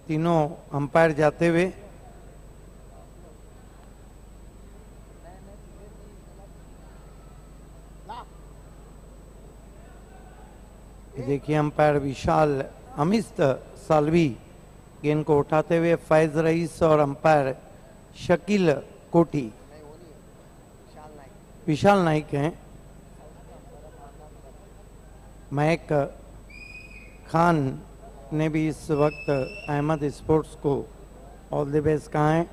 तीनों अंपायर जाते हुए। देखिए अंपायर विशाल अमित सालवी गेंद को उठाते हुए, फैज रईस और अंपायर शकील कोठी, विशाल नाइक हैं। महक खान ने भी इस वक्त अहमद स्पोर्ट्स को ऑल द बेस्ट कहा है।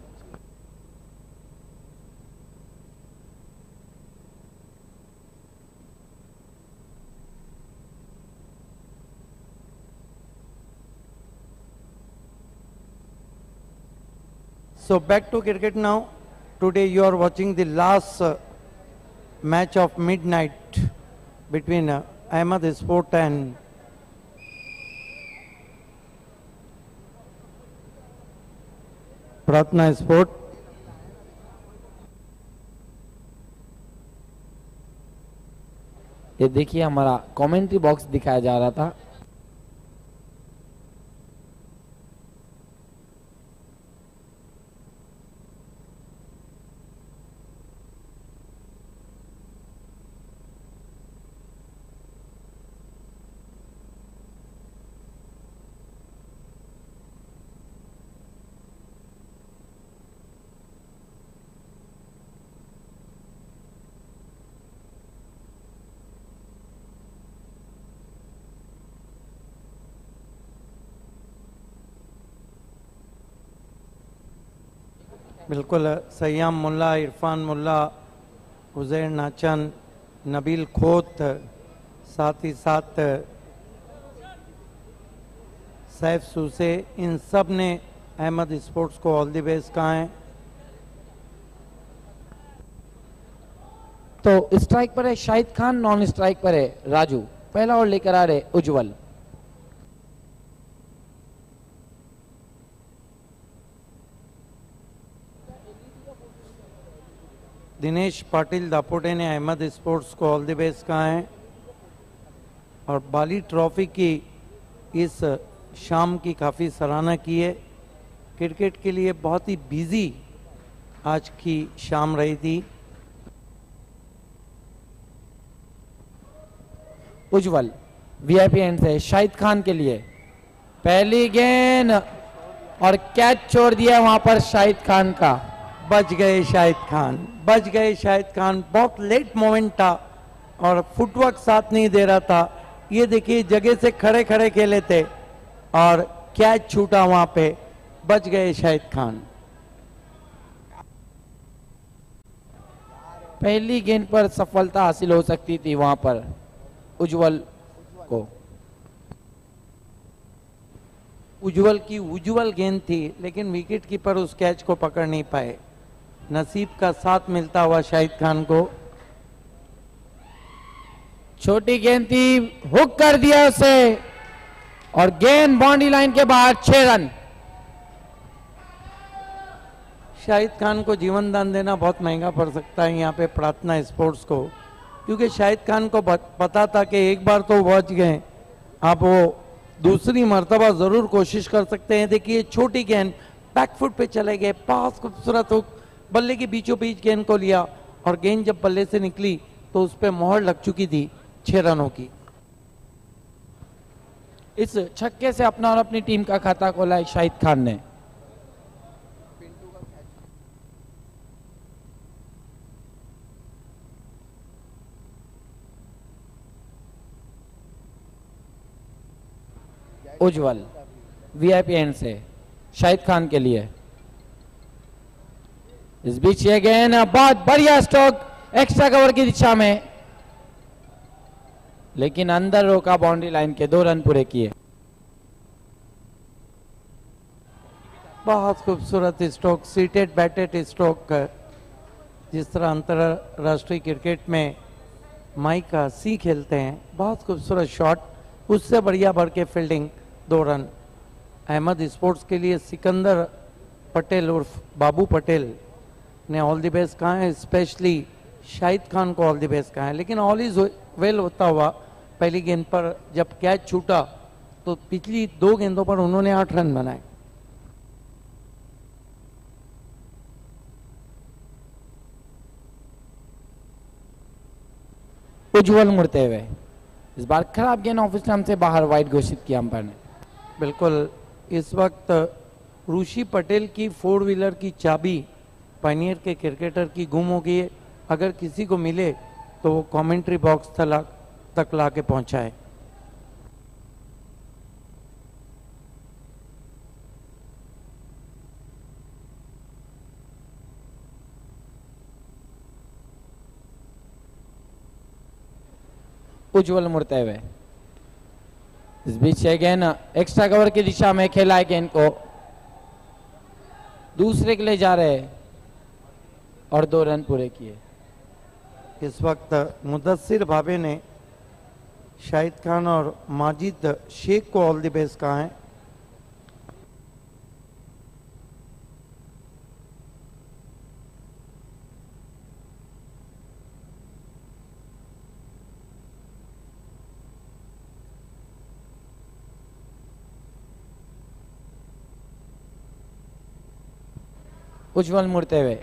So back to cricket now. Today you are watching the last match of midnight between Ahmed Sport and Pratna Sport. ये देखिए हमारा कमेंट्री बॉक्स दिखाया जा रहा था। बिल्कुल सयाम मुल्ला, इरफान मुल्ला, उजैर नाचन, नबील खोत, साथ ही साथ सैफ सूसे, इन सब ने अहमद स्पोर्ट्स को ऑल द बेस्ट कहा है। तो स्ट्राइक पर है शाहिद खान, नॉन स्ट्राइक पर है राजू। पहला ओवर लेकर आ रहे उज्जवल। दिनेश पाटिल दापोटे ने अहमद स्पोर्ट्स को ऑल द बेस्ट कहा है और बाली ट्रॉफी की इस शाम की काफ़ी सराहना की है। क्रिकेट के लिए बहुत ही बिजी आज की शाम रही थी। उज्जवल वीआईपी एंड से शाहिद खान के लिए पहली गेंद और कैच छोड़ दिया वहां पर शाहिद खान का। बच गए शाहिद खान, बच गए शाहिद खान। बहुत लेट मोमेंट था और फुटवर्क साथ नहीं दे रहा था। ये देखिए जगह से खड़े खड़े खेले थे और कैच छूटा वहां पे, बच गए शाहिद खान। पहली गेंद पर सफलता हासिल हो सकती थी वहां पर उज्जवल को। उज्जवल की उज्जवल गेंद थी लेकिन विकेट कीपर उस कैच को पकड़ नहीं पाए। नसीब का साथ मिलता हुआ शाहिद खान को। छोटी गेंद थी, हुक कर दिया उसे और गेंद बाउंड्री लाइन के बाहर, 6 रन। शाहिद खान को जीवन दान देना बहुत महंगा पड़ सकता है यहाँ पे प्रार्थना स्पोर्ट्स को, क्योंकि शाहिद खान को पता था कि एक बार तो बच गए, आप वो दूसरी मर्तबा जरूर कोशिश कर सकते हैं। देखिए छोटी गेंद बैकफुट पे चले गए, पास खूबसूरत हुक, बल्ले के बीचों बीच गेंद को लिया और गेंद जब बल्ले से निकली तो उस पर मोहर लग चुकी थी 6 रनों की। इस छक्के से अपना और अपनी टीम का खाता खोला है शाहिद खान ने। उज्जवल वीआईपी एंड से शाहिद खान के लिए। इस बीच ये गेंद बहुत बढ़िया स्ट्रोक एक्स्ट्रा कवर की दिशा में, लेकिन अंदर रोका बाउंड्री लाइन के, 2 रन पूरे किए। बहुत खूबसूरत स्ट्रोक, सीटेड बैटेड स्ट्रोक। जिस तरह अंतरराष्ट्रीय क्रिकेट में माइक का सी खेलते हैं, बहुत खूबसूरत शॉट, उससे बढ़िया बढ़ के फील्डिंग, 2 रन। अहमद स्पोर्ट्स के लिए सिकंदर पटेल उर्फ बाबू पटेल ने ऑल द बेस्ट कहा है, स्पेशली शाहिद खान को ऑल द बेस्ट कहा है। लेकिन ऑल इज वेल होता हुआ पहली गेंद पर जब कैच छूटा तो पिछली 2 गेंदों पर उन्होंने 8 रन बनाए। उज्जवल मुड़ते हुए, इस बार खराब गेंद ऑफ स्टंप से बाहर, वाइड घोषित किया अंपायर ने। बिल्कुल, इस वक्त ऋषि पटेल की 4 व्हीलर की चाबी पायनियर के क्रिकेटर की गुम हो गई है। अगर किसी को मिले तो वो कमेंट्री बॉक्स तक ला के पहुंचाए। उज्जवल मुड़ते हुए, इस बीच ये गेंद एक्स्ट्रा कवर की दिशा में खेला है, गेंद को दूसरे के लिए जा रहे और 2 रन पूरे किए। इस वक्त मुदस्सिर भावे ने शाहिद खान और माजिद शेख को ऑल द बेस्ट कहा है। उज्जवल मुड़ते हुए,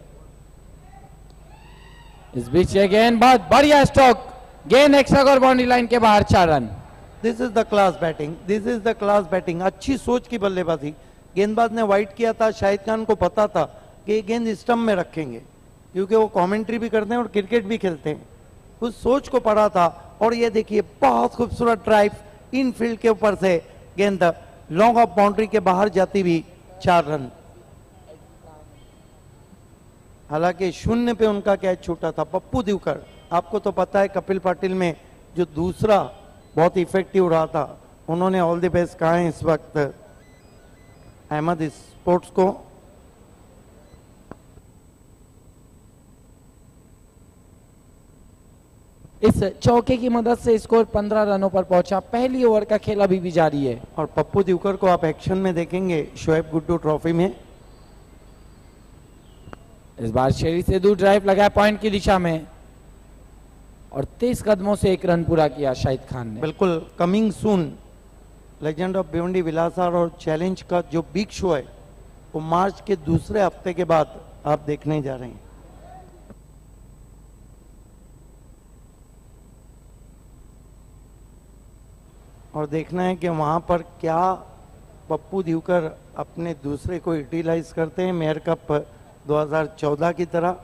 इस बीच ये गेंद बहुत बढ़िया स्ट्रोक, गेंद एक्स्ट्रा और बाउंड्री लाइन के बाहर, 4 run. This is the class batting, this is the class batting. अच्छी सोच की बल्लेबाजी। गेंदबाज ने वाइड किया था, शाहिद खान को पता था कि ये गेंद स्टंप में रखेंगे, क्योंकि वो कमेंट्री भी करते हैं और क्रिकेट भी खेलते हैं। उस सोच को पढ़ा था और ये देखिए बहुत खूबसूरत ड्राइव इन फील्ड के ऊपर से, गेंद लॉन्ग ऑफ बाउंड्री के बाहर जाती हुई, 4 रन। हालांकि 0 पे उनका कैच छूटा था। पप्पू दिवकर, आपको तो पता है कपिल पाटिल में जो दूसरा बहुत इफेक्टिव रहा था, उन्होंने ऑल द बेस्ट कहा है इस वक्त अहमद स्पोर्ट्स को। इस चौके की मदद से स्कोर 15 रनों पर पहुंचा। पहली ओवर का खेल अभी भी जारी है और पप्पू दिवकर को आप एक्शन में देखेंगे शोएब गुड्डू ट्रॉफी में। इस बार शेरी से दूर ड्राइव लगाया पॉइंट की दिशा में और 23 कदमों से 1 रन पूरा किया शाहिद खान ने। बिल्कुल, coming soon legend of Bhiwandi Vilasar और चैलेंज का जो बिग शो है वो मार्च के दूसरे हफ्ते के बाद आप देखने जा रहे हैं। और देखना है कि वहां पर क्या पप्पू दिवकर अपने दूसरे को यूटिलाइज करते हैं मेयर कप 2014 की तरह।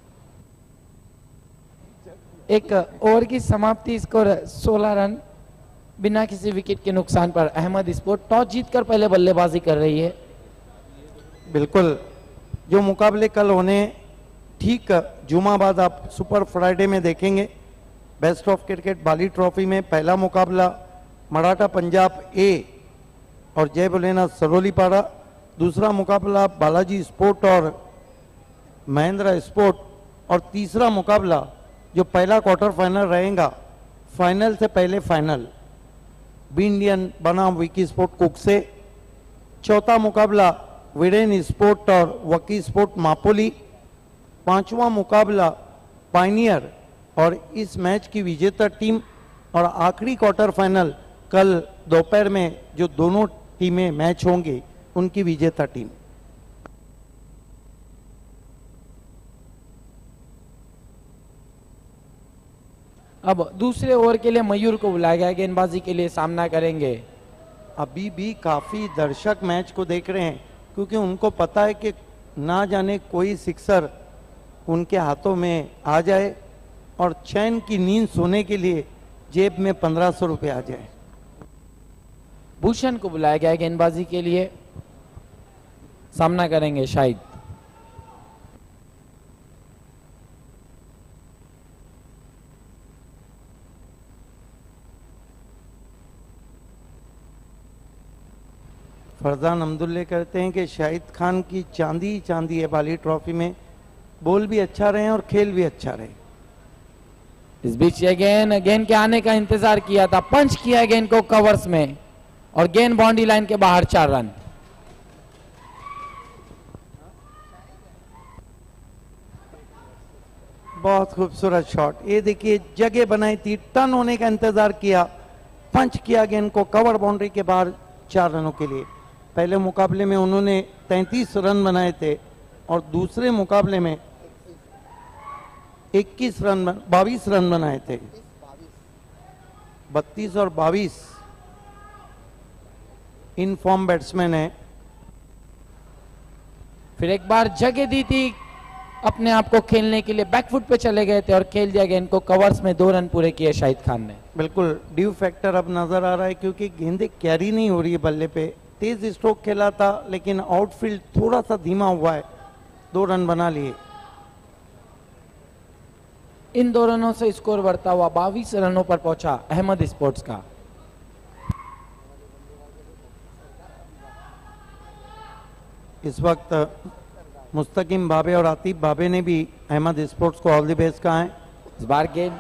एक ओवर की समाप्ति, स्कोर 16 रन बिना किसी विकेट के नुकसान पर। अहमद स्पोर्ट टॉस जीतकर पहले बल्लेबाजी कर रही है। बिल्कुल, जो मुकाबले कल होने ठीक जुमा बाद आप सुपर फ्राइडे में देखेंगे। Best of cricket Bali trophy में पहला मुकाबला मराठा पंजाब ए और जय भोलेनाथ सरोलीपाड़ा, दूसरा मुकाबला बालाजी स्पोर्ट और महेंद्र स्पोर्ट, और तीसरा मुकाबला जो पहला क्वार्टर फाइनल रहेगा, फाइनल से पहले फाइनल बी इंडियन बनाम विकी स्पोर्ट कुक से, चौथा मुकाबला विडेन स्पोर्ट और वकी स्पोर्ट मापोली, पांचवा मुकाबला पायनियर और इस मैच की विजेता टीम, और आखिरी क्वार्टर फाइनल कल दोपहर में जो दोनों टीमें मैच होंगे उनकी विजेता टीम। अब दूसरे ओवर के लिए मयूर को बुलाया गया, गेंदबाजी के लिए सामना करेंगे। अभी भी काफी दर्शक मैच को देख रहे हैं क्योंकि उनको पता है कि ना जाने कोई सिक्सर उनके हाथों में आ जाए और चैन की नींद सोने के लिए जेब में 1500 रुपए आ जाए। भूषण को बुलाया गया गेंदबाजी के लिए, सामना करेंगे शाहिद। फरजान अब्दुल्ले कहते हैं कि शाहिद खान की चांदी ही चांदी है बाली ट्रॉफी में, बॉल भी अच्छा रहे और खेल भी अच्छा रहे। इस बीच ये गेंद के आने का इंतजार किया था, पंच किया गेंद को कवर्स में और गेंद बाउंड्री लाइन के बाहर, 4 रन। बहुत खूबसूरत शॉट, ये देखिए जगह बनाई थी, टर्न होने का इंतजार किया, पंच किया गेंद को कवर बाउंड्री के बाहर 4 रनों के लिए। पहले मुकाबले में उन्होंने 33 रन बनाए थे और दूसरे मुकाबले में 22 रन बनाए थे। 32 और 22 इन फॉर्म बैट्समैन है। फिर एक बार जगह दी थी अपने आप को खेलने के लिए, बैकफुट पे चले गए थे और खेल दिया गेंद को। कवर्स में 2 रन पूरे किए शाहिद खान ने। बिल्कुल ड्यू फैक्टर अब नजर आ रहा है क्योंकि गेंदें कैरी नहीं हो रही है बल्ले पे। तेज स्ट्रोक खेला था लेकिन आउटफील्ड थोड़ा सा धीमा हुआ है। 2 रन बना लिए। इन 2 रनों से स्कोर बढ़ता हुआ 22 रनों पर पहुंचा अहमद स्पोर्ट्स का। इस वक्त मुस्तकिम भाभे और आतिफ भाभे ने भी अहमद स्पोर्ट्स को ऑल द बेस्ट कहा है। इस बार गेंद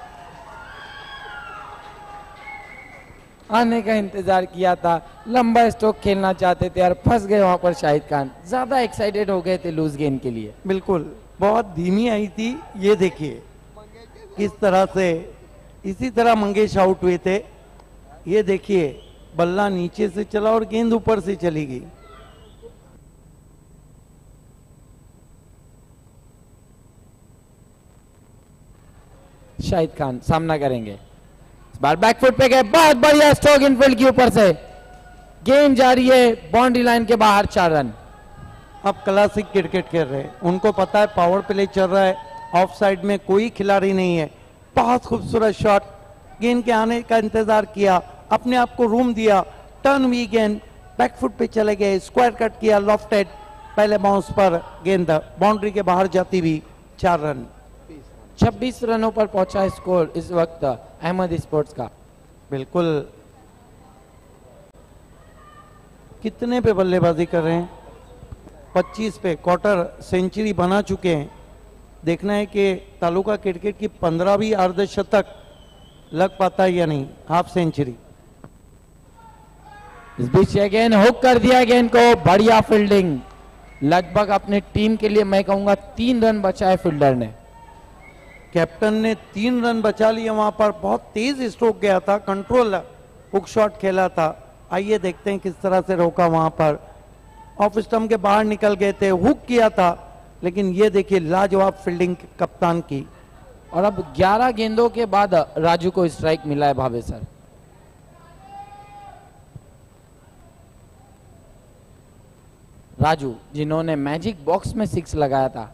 आने का इंतजार किया था, लंबा स्ट्रोक खेलना चाहते थे और फंस गए वहां पर शाहिद खान। ज्यादा एक्साइटेड हो गए थे लूज गेंद के लिए। बिल्कुल बहुत धीमी आई थी। ये देखिए किस तरह से, इसी तरह मंगेश आउट हुए थे। ये देखिए बल्ला नीचे से चला और गेंद ऊपर से चली गई। शाहिद खान सामना करेंगे। इस बार बैकफुट पे गए, बहुत बढ़िया स्ट्रोक इनफील्ड के ऊपर से। गेंद जा रही है बाउंड्री लाइन के बाहर, 4 रन। अब क्लासिक क्रिकेट खेल रहे हैं, उनको पता है पावर प्ले चल रहा है, ऑफ साइड में कोई खिलाड़ी नहीं है। बहुत खूबसूरत शॉट, गेंद के आने का इंतजार किया, अपने आप को रूम दिया, टर्न हुई गेंद, बैकफुट पे चले गए, स्क्वायर कट किया, लॉफ्टेड, पहले बाउंस पर गेंद बाउंड्री के बाहर जाती हुई 4 रन। 26 रनों पर पहुंचा स्कोर इस वक्त अहमद स्पोर्ट्स का। बिल्कुल कितने पे बल्लेबाजी कर रहे हैं? 25 पे क्वार्टर सेंचुरी बना चुके हैं। देखना है कि तालुका क्रिकेट की 15वीं अर्धशतक लग पाता है या नहीं, हाफ सेंचुरी। इस बीच ये गेंद हुक कर दिया गेंद को, बढ़िया फील्डिंग। लगभग अपने टीम के लिए मैं कहूंगा 3 रन बचाए फील्डर ने। कैप्टन ने 3 रन बचा लिए वहां पर। बहुत तेज स्ट्रोक गया था, कंट्रोल हुक शॉट खेला था। आइए देखते हैं किस तरह से रोका वहां पर। ऑफ स्टंप के बाहर निकल गए थे, हुक किया था, लेकिन ये देखिए लाजवाब फील्डिंग कप्तान की। और अब 11 गेंदों के बाद राजू को स्ट्राइक मिला है भावे सर। राजू जिन्होंने मैजिक बॉक्स में 6 लगाया था।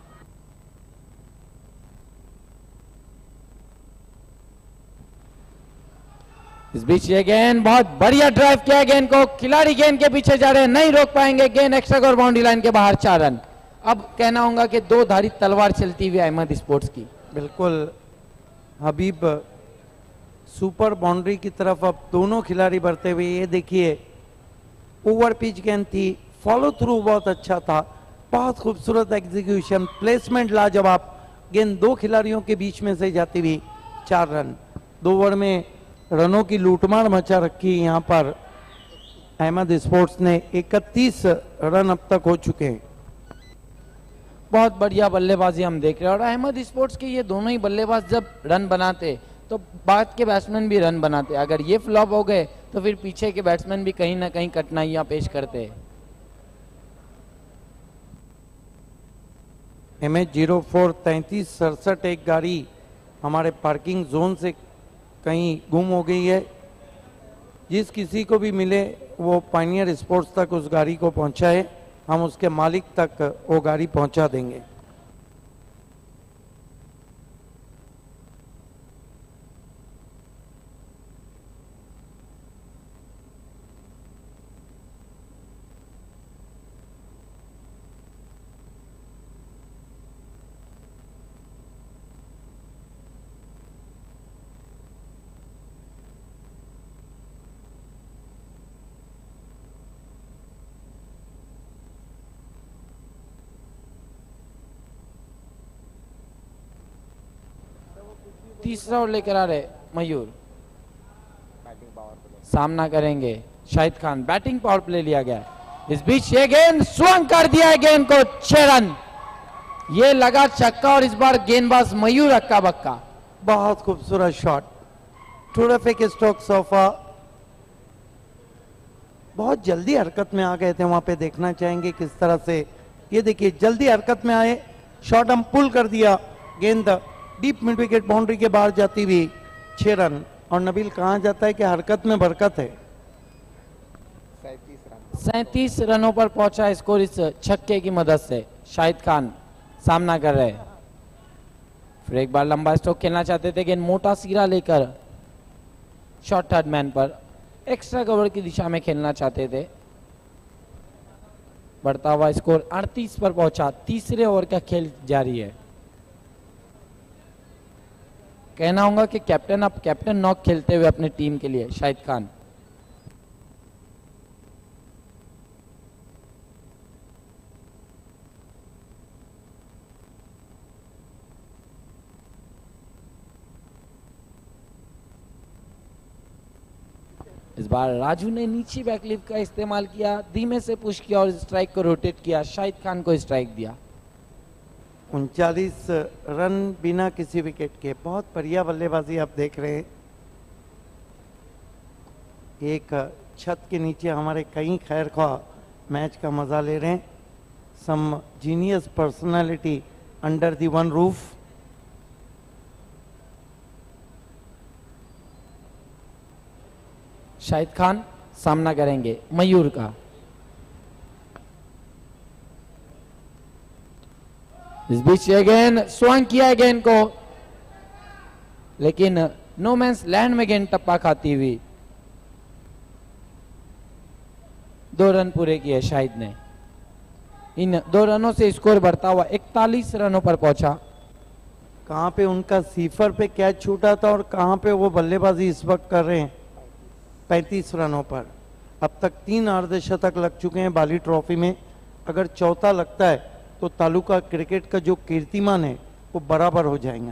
इस बीच ये गेंद बहुत बढ़िया ड्राइव किया गेंद को, खिलाड़ी गेंद के पीछे जा रहे हैं, नहीं रोक पाएंगे। गेंद एक्स्ट्रा और बाउंड्री लाइन के बाहर, 4 रन। अब कहना होगा कि 2 धारी तलवार चलती हुई अहमद स्पोर्ट्स की। बिल्कुल हबीब सुपर बाउंड्री की तरफ अब दोनों खिलाड़ी बढ़ते हुए। ये देखिए ओवर पिच गेंद थी, फॉलो थ्रू बहुत अच्छा था, बहुत खूबसूरत एग्जीक्यूशन, प्लेसमेंट लाजवाब। गेंद 2 खिलाड़ियों के बीच में से जाती हुई, 4 रन। 2 ओवर में रनों की लूटमार मचा रखी यहाँ पर अहमद स्पोर्ट्स ने। 31 रन अब तक हो चुके हैं। बहुत बढ़िया बल्लेबाजी हम देख रहे हैं। और अहमद स्पोर्ट्स के ये दोनों ही बल्लेबाज जब रन बनाते तो बाद के बैट्समैन भी रन बनाते। अगर ये फ्लॉप हो गए तो फिर पीछे के बैट्समैन भी कहीं ना कहीं कठिनाइयां पेश करते। MH04 3367 एक गाड़ी हमारे पार्किंग जोन से कहीं गुम हो गई है। जिस किसी को भी मिले वो पायनियर स्पोर्ट्स तक उस गाड़ी को पहुंचाए, हम उसके मालिक तक वो गाड़ी पहुंचा देंगे। तीसरा ओवर लेकर आ रहे मयूर, सामना करेंगे Shahid Khan. Batting power play लिया गया। इस बीच ये गेंद स्वंग कर दिया है गेंद को, 6 रन। ये लगा छक्का और इस बार गेंदबाज मयूर अक्का बक्का। बहुत खूबसूरत shot. Terrific stroke so far. बहुत जल्दी हरकत में आ गए थे, वहां पे देखना चाहेंगे किस तरह से। ये देखिए जल्दी हरकत में आए, शॉट हम पुल कर दिया, गेंद डीप मिड विकेट बाउंड्री के बाहर जाती हुई 6 रन। और नबील कहा जाता है कि हरकत में बरकत है। 37 रनों पर पहुंचा स्कोर इस छक्के की मदद से। शाहिद खान सामना कर रहे हैं, फिर एक बार लंबा स्ट्रोक खेलना चाहते थे, गेंद मोटा सिरा लेकर शॉर्ट थर्ड मैन पर एक्स्ट्रा कवर की दिशा में खेलना चाहते थे। बढ़ता हुआ स्कोर 38 पर पहुंचा, तीसरे ओवर का खेल जारी है। कहना होगा कि कैप्टन अब कैप्टन नॉक खेलते हुए अपने टीम के लिए शाहिद खान। इस बार राजू ने नीचे बैकलिप का इस्तेमाल किया, धीमे से पुश किया और स्ट्राइक को रोटेट किया, शाहिद खान को स्ट्राइक दिया। 39 रन बिना किसी विकेट के, बहुत बढ़िया बल्लेबाजी आप देख रहे हैं। एक छत के नीचे हमारे कई खैर ख्वाह मैच का मजा ले रहे हैं। Some genius personality under the one roof. Shahid Khan सामना करेंगे मयूर का। इस बीच ये गेंद स्वयं किया गेंद को, लेकिन नो मैंस लैंड में गेंद टप्पा खाती हुई 2 रन पूरे किए शाहिद ने। इन 2 रनों से स्कोर बढ़ता हुआ 41 रनों पर पहुंचा। कहां पे उनका सीफर पे कैच छूटा था और कहां पे वो बल्लेबाजी इस वक्त कर रहे हैं। 35 रनों पर अब तक 3 अर्धशतक लग चुके हैं बाली ट्रॉफी में। अगर चौथा लगता है तो तालुका क्रिकेट का जो कीर्तिमान है वो बराबर हो जाएगा।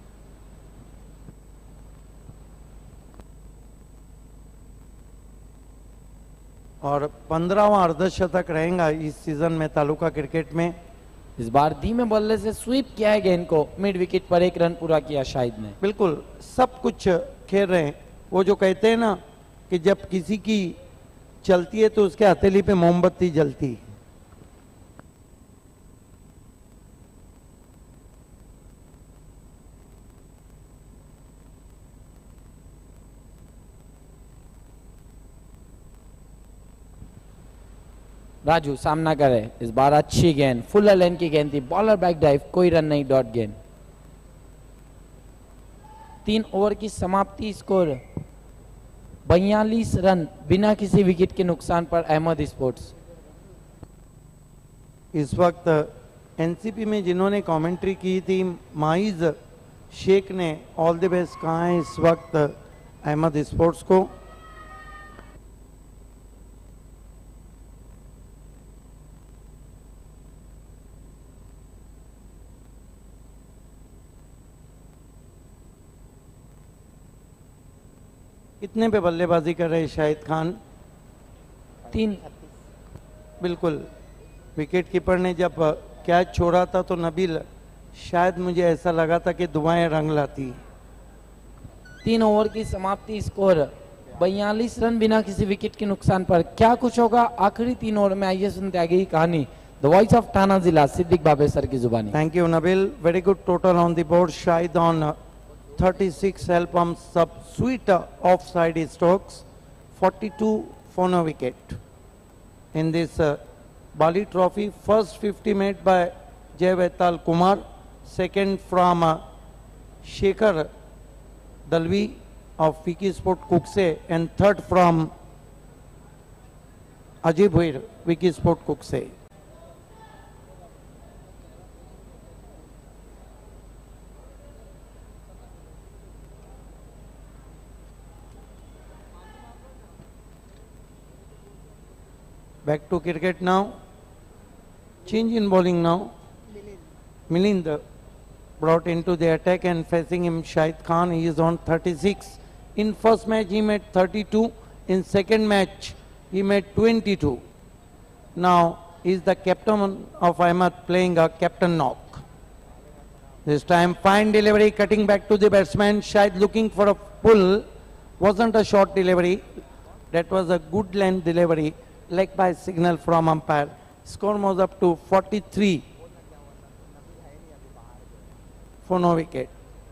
और 15वां अर्धशतक रहेगा इस सीजन में तालुका क्रिकेट में। इस बार धीमे बल्ले से स्वीप किया है गेंद को, मिड विकेट पर 1 रन पूरा किया शाहिद ने। बिल्कुल सब कुछ खेल रहे हैं। वो जो कहते हैं ना कि जब किसी की चलती है तो उसके हथेली पे मोमबत्ती जलती। राजू सामना करे, इस बार अच्छी गेंद, फुल लेन की गेंद थी, बॉलर बैक ड्राइव, कोई रन नहीं, डॉट गेंद। 3 ओवर की समाप्ति, स्कोर 42 रन बिना किसी विकेट के नुकसान पर अहमद स्पोर्ट्स। इस वक्त एनसीपी में जिन्होंने कमेंट्री की थी माइज शेख ने ऑल द बेस्ट कहा है इस वक्त अहमद स्पोर्ट्स को। कितने पे बल्लेबाजी कर रहे शाहिद खान? 3। बिल्कुल, विकेट कीपर ने जब कैच छोड़ा था तो नबील शायद मुझे ऐसा लगा था कि दुआएं रंग लाती। 3 ओवर की समाप्ति, स्कोर 42 रन बिना किसी विकेट के नुकसान पर। क्या कुछ होगा आखिरी 3 ओवर में, आइए सुनते आगे की कहानी। द वॉइस ऑफ थाना जिला, सिद्दीक बाबे सर की जुबानी। Thank you Nabeel, very good total on the board. Shahid on 36 help on sub sweet offside strokes, 42 for no wicket in this Bali Trophy. First 50 made by Jay Vetal Kumar, second from Shekhar Dalvi of Wiki Sport Kukse, and third from Ajay Bhuir, Wiki Sport Kukse. Back to cricket now. Change in bowling now. Milind brought into the attack and facing him Shahid Khan. He is on 36. In first match he made 32. In second match he made 22. Now he is the captain of Ahmed playing a captain knock. This time fine delivery, cutting back to the batsman. Shahid looking for a pull Wasn't a short delivery. That was a good length delivery. Leg by signal from umpire. Score moves up to 43 for no wicket.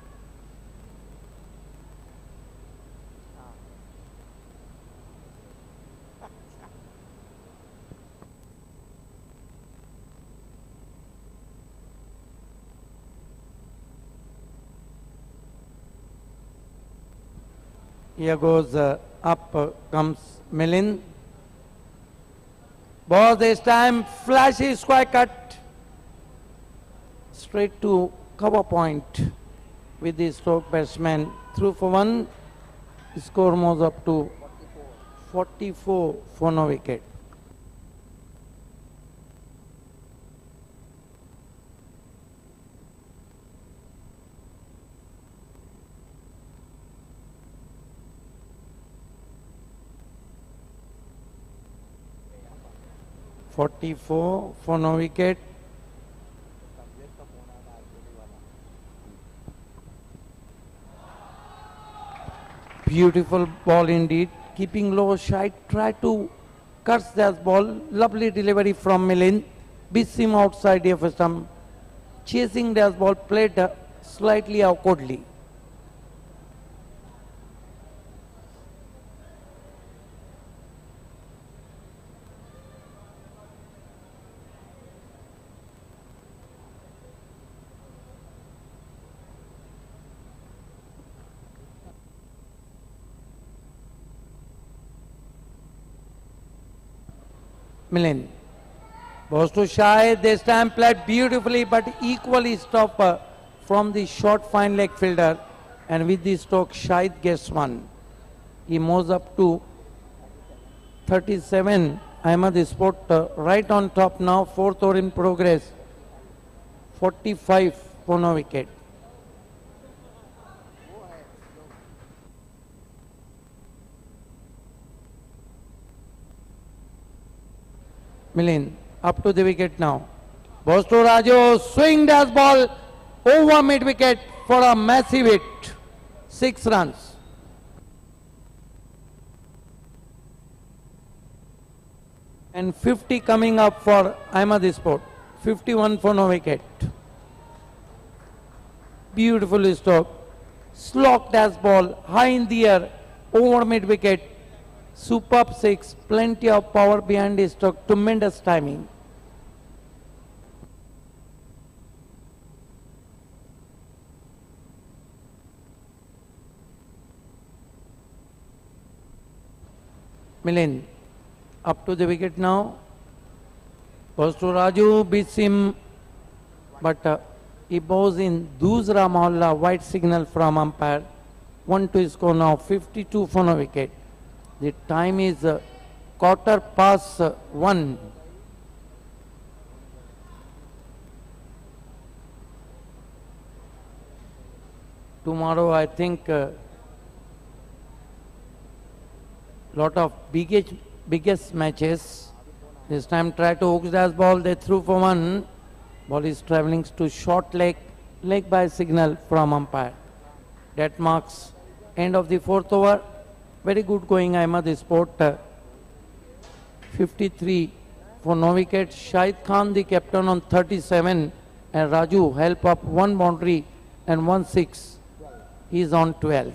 Here goes up comes Milind. Ball this time, flashy square cut. Straight to cover point with the stroke batsman. Through for one. Score moves up to 44 for no wicket. For no wicket. Beautiful ball indeed. Keeping low, Shahid tried to cut that ball. Lovely delivery from Milind. Beats him outside the stump. Chasing that ball, played slightly awkwardly. Milind. Goes to Shahid. This time played beautifully but equally stopped from the short fine leg fielder. And with the stroke, Shahid gets one. He moves up to 37. Ahmed Sport right on top now. Fourth over in progress. 45 for no wicket. Milind up to the wicket now. Goes to Raju, swing that ball over mid wicket for a massive hit. 6 runs. And 50 coming up for Ahmed Sport. 51 for no wicket. Beautiful stroke. Slogged that ball high in the air over mid wicket. Superb 6, plenty of power behind his stroke, tremendous timing. Milind up to the wicket now. Goes to Raju, beats him, but he bows in Dusra Mohalla, white signal from umpire. 1 to score now, 52 for no wicket. The time is quarter past 1. Tomorrow, I think, lot of biggest matches. This time try to hook that ball. They threw for one. Ball is travelling to short leg by signal from umpire. That marks end of the fourth over. Very good going, Ahmed Sport. 53 for no wicket. Shahid Khan, the captain, on 37. And Raju help up 1 boundary and 1 6. He is on 12.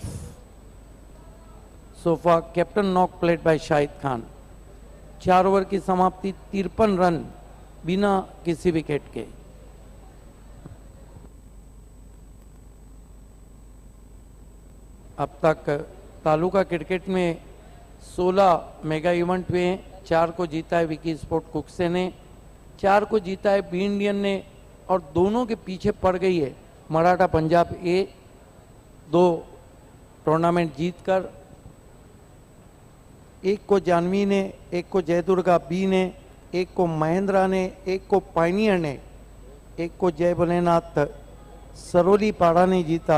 So far, captain knock played by Shahid Khan. 4 over की समाप्ति 53 run बिना किसी wicket के. अब तक taluka cricket में 16 mega event हुए हैं. 4 को जीता है विकी स्पोर्ट कुक्से ने, 4 को जीता है बी इंडियन ने, और दोनों के पीछे पड़ गई है मराठा पंजाब ए. 2 टूर्नामेंट जीतकर, एक को जानवी ने, एक को जयदुर्गा बी ने, एक को महेंद्रा ने, एक को पायनियर ने, एक को जय भोलेनाथ सरोली पाड़ा ने जीता.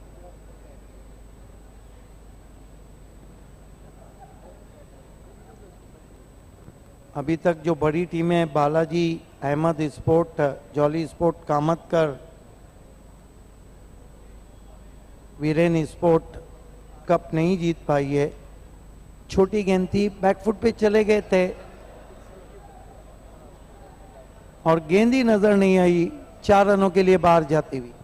अभी तक जो बड़ी टीमें Balaji, Ahmad sport, jolly sport Kamatkar, Viren sport, cup नहीं जीत पाई है। छोटी गेंद थी, बैकफुट पे चले गए थे और गेंद ही नजर नहीं आई, 4 रनों के लिए बाहर जाती हुई।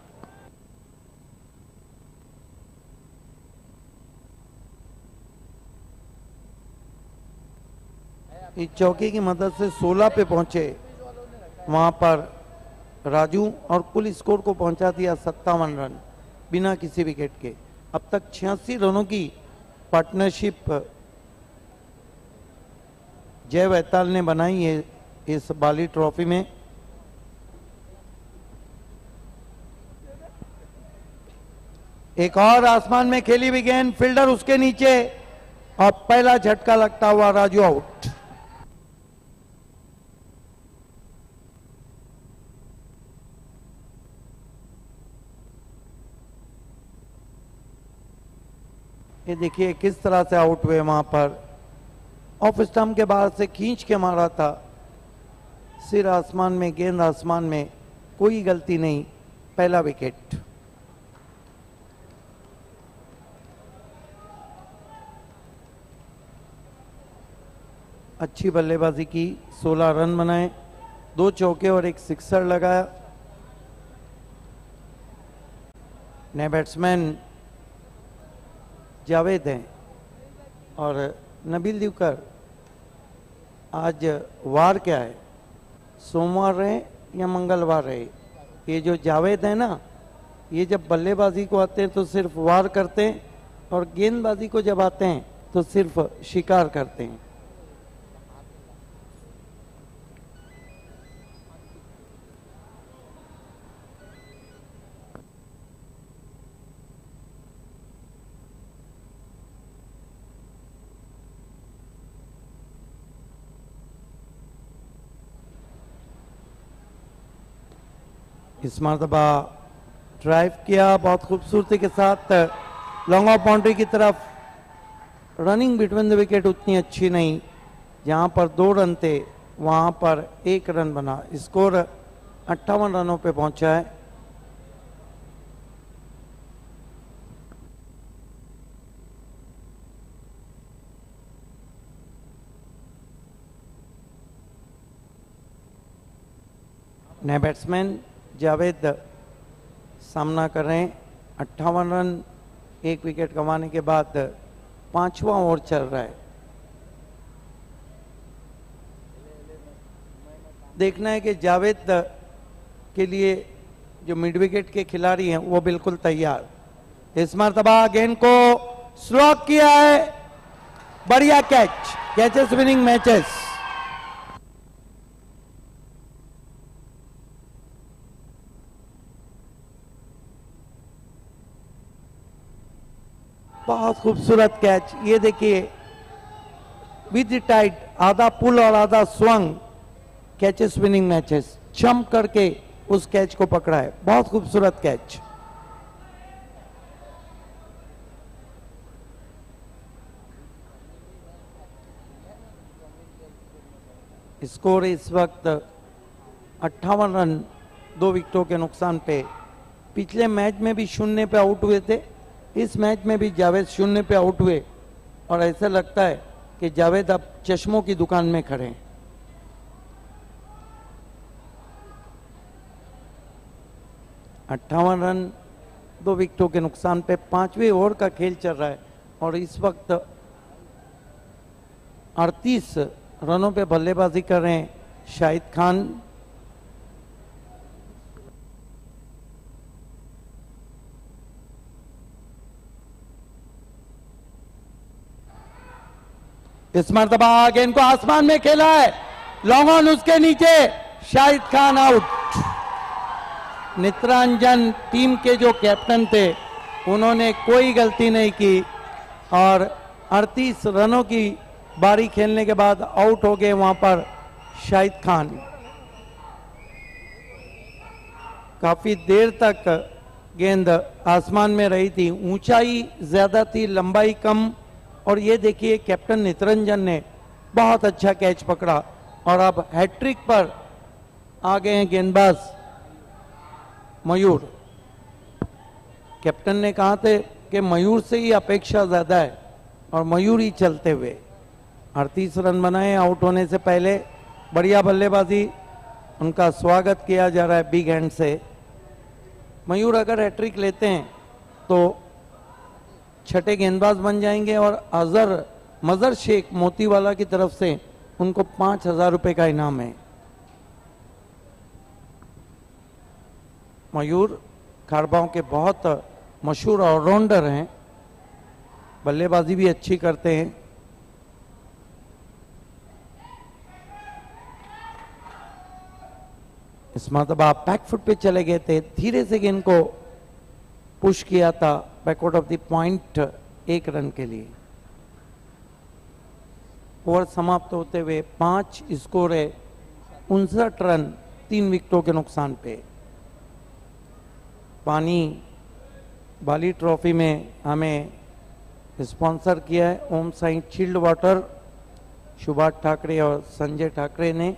इस चौके की मदद से 16 पे पहुंचे वहां पर राजू और कुल स्कोर को पहुंचा दिया 57 रन बिना किसी विकेट के। अब तक 86 रनों की पार्टनरशिप जय वैताल ने बनाई है इस बाली ट्रॉफी में। एक और आसमान में खेली हुई गेंद, फील्डर उसके नीचे और पहला झटका लगता हुआ राजू आउट। ये देखिए किस तरह से आउट हुए, वहां पर ऑफ स्टंप के बाहर से खींच के मारा था, सिर आसमान में, गेंद आसमान में, कोई गलती नहीं, पहला विकेट। अच्छी बल्लेबाजी की, 16 रन बनाए, 2 चौके और 1 सिक्सर लगाया। नए बैट्समैन जावेद हैं और नबील दिवकर। आज वार क्या है, सोमवार रहे या मंगलवार रहे? ये जो जावेद है ना, ये जब बल्लेबाजी को आते हैं तो सिर्फ वार करते हैं और गेंदबाजी को जब आते हैं तो सिर्फ शिकार करते हैं। इस मरतबा ड्राइव किया बहुत खूबसूरती के साथ लॉन्ग ऑफ बाउंड्री की तरफ। रनिंग बिटवीन द विकेट उतनी अच्छी नहीं, जहां पर 2 रन थे वहां पर 1 रन बना। स्कोर 58 रनों पे पहुंचा है। नए बैट्समैन जावेद सामना कर रहे हैं। 58 रन 1 विकेट गंवाने के बाद 5वां ओवर चल रहा है। देखना है कि जावेद के लिए जो मिड विकेट के खिलाड़ी हैं वो बिल्कुल तैयार। इस मरतबा गेंद को स्लो किया है, बढ़िया कैच, कैचेस विनिंग मैचेस। बहुत खूबसूरत कैच। ये देखिए विद टाइट, आधा पुल और आधा swing, catches winning matches, jump करके उस कैच को पकड़ा है। बहुत खूबसूरत कैच। स्कोर इस वक्त 58 रन 2 विकेटों के नुकसान पे। पिछले मैच में भी 0 पे आउट हुए थे, इस मैच में भी जावेद 0 पे आउट हुए और ऐसा लगता है कि जावेद अब चश्मों की दुकान में खड़े हैं। अट्ठावन रन 2 विकेटों के नुकसान पे 5वें ओवर का खेल चल रहा है और इस वक्त 38 रनों पे बल्लेबाजी कर रहे हैं शाहिद खान। इस मरतबा गेंद को आसमान में खेला है, लॉन्ग ऑन उसके नीचे, शाहिद खान आउट। नित्रंजन टीम के जो कैप्टन थे उन्होंने कोई गलती नहीं की और 38 रनों की बारी खेलने के बाद आउट हो गए वहां पर शाहिद खान। काफी देर तक गेंद आसमान में रही थी, ऊंचाई ज्यादा थी, लंबाई कम। और ये देखिए कैप्टन नित्रंजन ने बहुत अच्छा कैच पकड़ा और अब हैट्रिक पर आ गए हैं गेंदबाज मयूर। कैप्टन ने कहा थे कि मयूर से ही अपेक्षा ज्यादा है और मयूर ही चलते हुए 38 रन बनाए आउट होने से पहले। बढ़िया बल्लेबाजी, उनका स्वागत किया जा रहा है बिग हैंड से। मयूर अगर हैट्रिक लेते हैं तो छठे गेंदबाज बन जाएंगे और मजर शेख मोतीवाला की तरफ से उनको 5,000 रुपए का इनाम है। मयूर खारबाओं के बहुत मशहूर ऑलराउंडर हैं, बल्लेबाजी भी अच्छी करते हैं। इस मरतबा बैक फुट पे चले गए थे, धीरे से गेंद को पुश किया था backward of the point 1 run के लिए। ओवर समाप्त होते हुए 5 स्कोर है, 59 रन 3 विकेटों के नुकसान पे। पानी बाली ट्रॉफी में हमें स्पॉन्सर किया है ओम साई चिल्ड वाटर, सुभाष ठाकरे और संजय ठाकरे ने।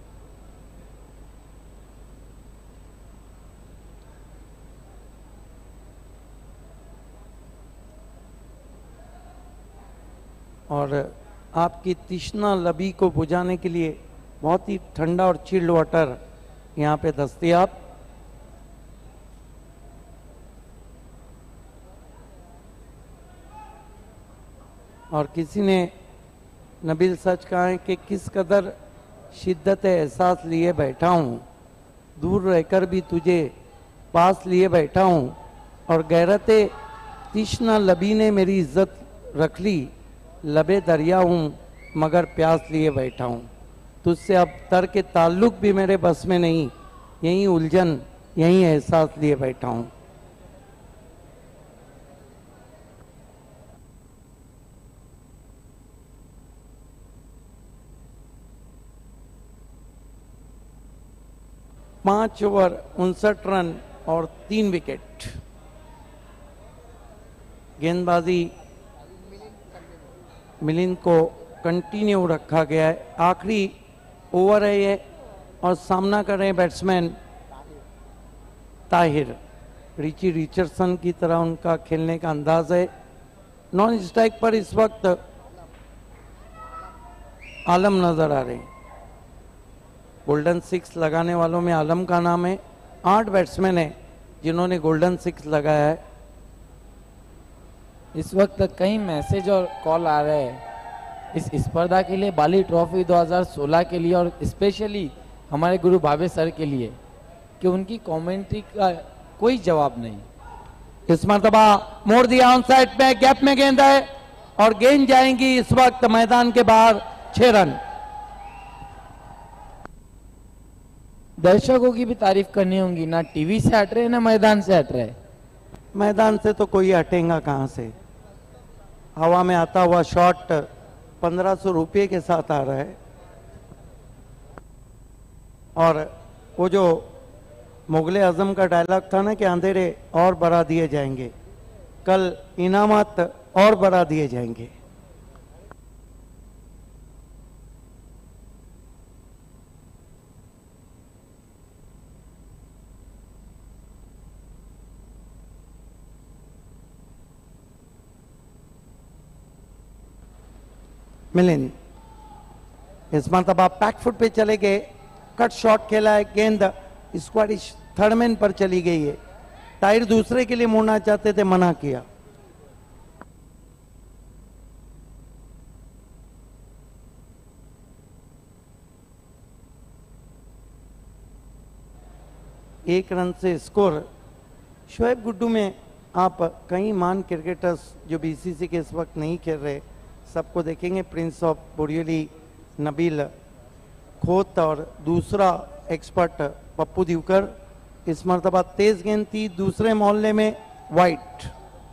और आपकी तृष्णा लबी को बुझाने के लिए बहुत ही ठंडा और चिल्ड वाटर यहाँ पे दस्तयाब। और किसी ने नबील सच कहा है कि किस कदर शिद्दत एहसास लिए बैठा हूँ, दूर रहकर भी तुझे पास लिए बैठा हूँ, और गैरते तृष्णा लबी ने मेरी इज्जत रख ली, लबे दरिया हूँ मगर प्यास लिए बैठा हूँ। तुझसे अब तर के ताल्लुक भी मेरे बस में नहीं, यही उलझन यही एहसास लिए बैठा हूँ। पांच ओवर 59 रन और 3 विकेट। गेंदबाजी मिलिंद को कंटिन्यू रखा गया है, आखिरी ओवर है ये, और सामना कर रहे हैं बैट्समैन ताहिर। रिची रिचर्डसन की तरह उनका खेलने का अंदाज है। नॉन स्ट्राइक पर इस वक्त आलम नजर आ रहे हैं। गोल्डन 6 लगाने वालों में आलम का नाम है। 8 बैट्समैन हैं जिन्होंने गोल्डन 6 लगाया है। इस वक्त कई मैसेज और कॉल आ रहे हैं इस स्पर्धा के लिए, बाली ट्रॉफी 2016 के लिए, और स्पेशली हमारे गुरु भावे सर के लिए, कि उनकी कमेंट्री का कोई जवाब नहीं। इस मरतबा मोड़ दिया ऑन साइड में, गैप में गेंद है और गेंद जाएंगी इस वक्त मैदान के बाहर 6 रन। दर्शकों की भी तारीफ करनी होगी, ना टीवी से हट रहे ना मैदान से हट रहे। मैदान से तो कोई हटेगा कहां से। हवा में आता हुआ शॉट 1500 रुपये के साथ आ रहा है। और वो जो मुगले आजम का डायलॉग था ना कि अंधेरे और बढ़ा दिए जाएंगे, कल इनामात और बढ़ा दिए जाएंगे। मिलिंद इस मरतबा बैक फुट पे चले गए, कट शॉट खेला है, गेंद स्क्वाडिश थर्ड मैन पर चली गई है। टायर दूसरे के लिए मोड़ना चाहते थे, मना किया। एक रन से स्कोर। शोएब गुड्डू में आप कई महान क्रिकेटर्स जो बीसीसी के इस वक्त नहीं खेल रहे सबको देखेंगे। प्रिंस ऑफ बोरियली नबील खोत और दूसरा एक्सपर्ट पप्पू दिवकर। इस मरतबा तेज गेंद थी, दूसरे मोहल्ले में वाइट।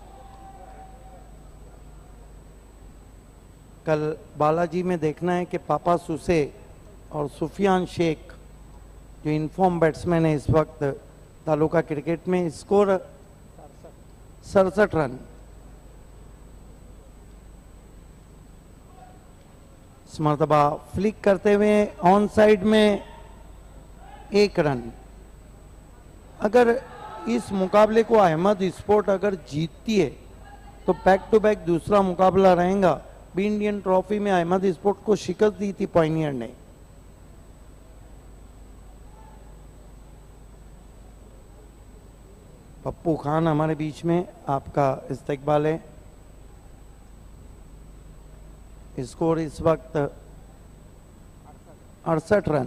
कल बालाजी में देखना है कि पापा सुसे और सुफियान शेख जो इनफॉर्म बैट्समैन है इस वक्त तालुका क्रिकेट में। Score 67 run. इस मरतबा फ्लिक करते हुए ऑन साइड में 1 रन। अगर इस मुकाबले को अहमद स्पोर्ट अगर जीतती है तो बैक टू बैक दूसरा मुकाबला रहेगा। बी इंडियन ट्रॉफी में अहमद स्पोर्ट को शिकस्त दी थी पायनियर ने। पप्पू खान हमारे बीच में, आपका इस्तकबाल है। स्कोर इस वक्त 68 रन।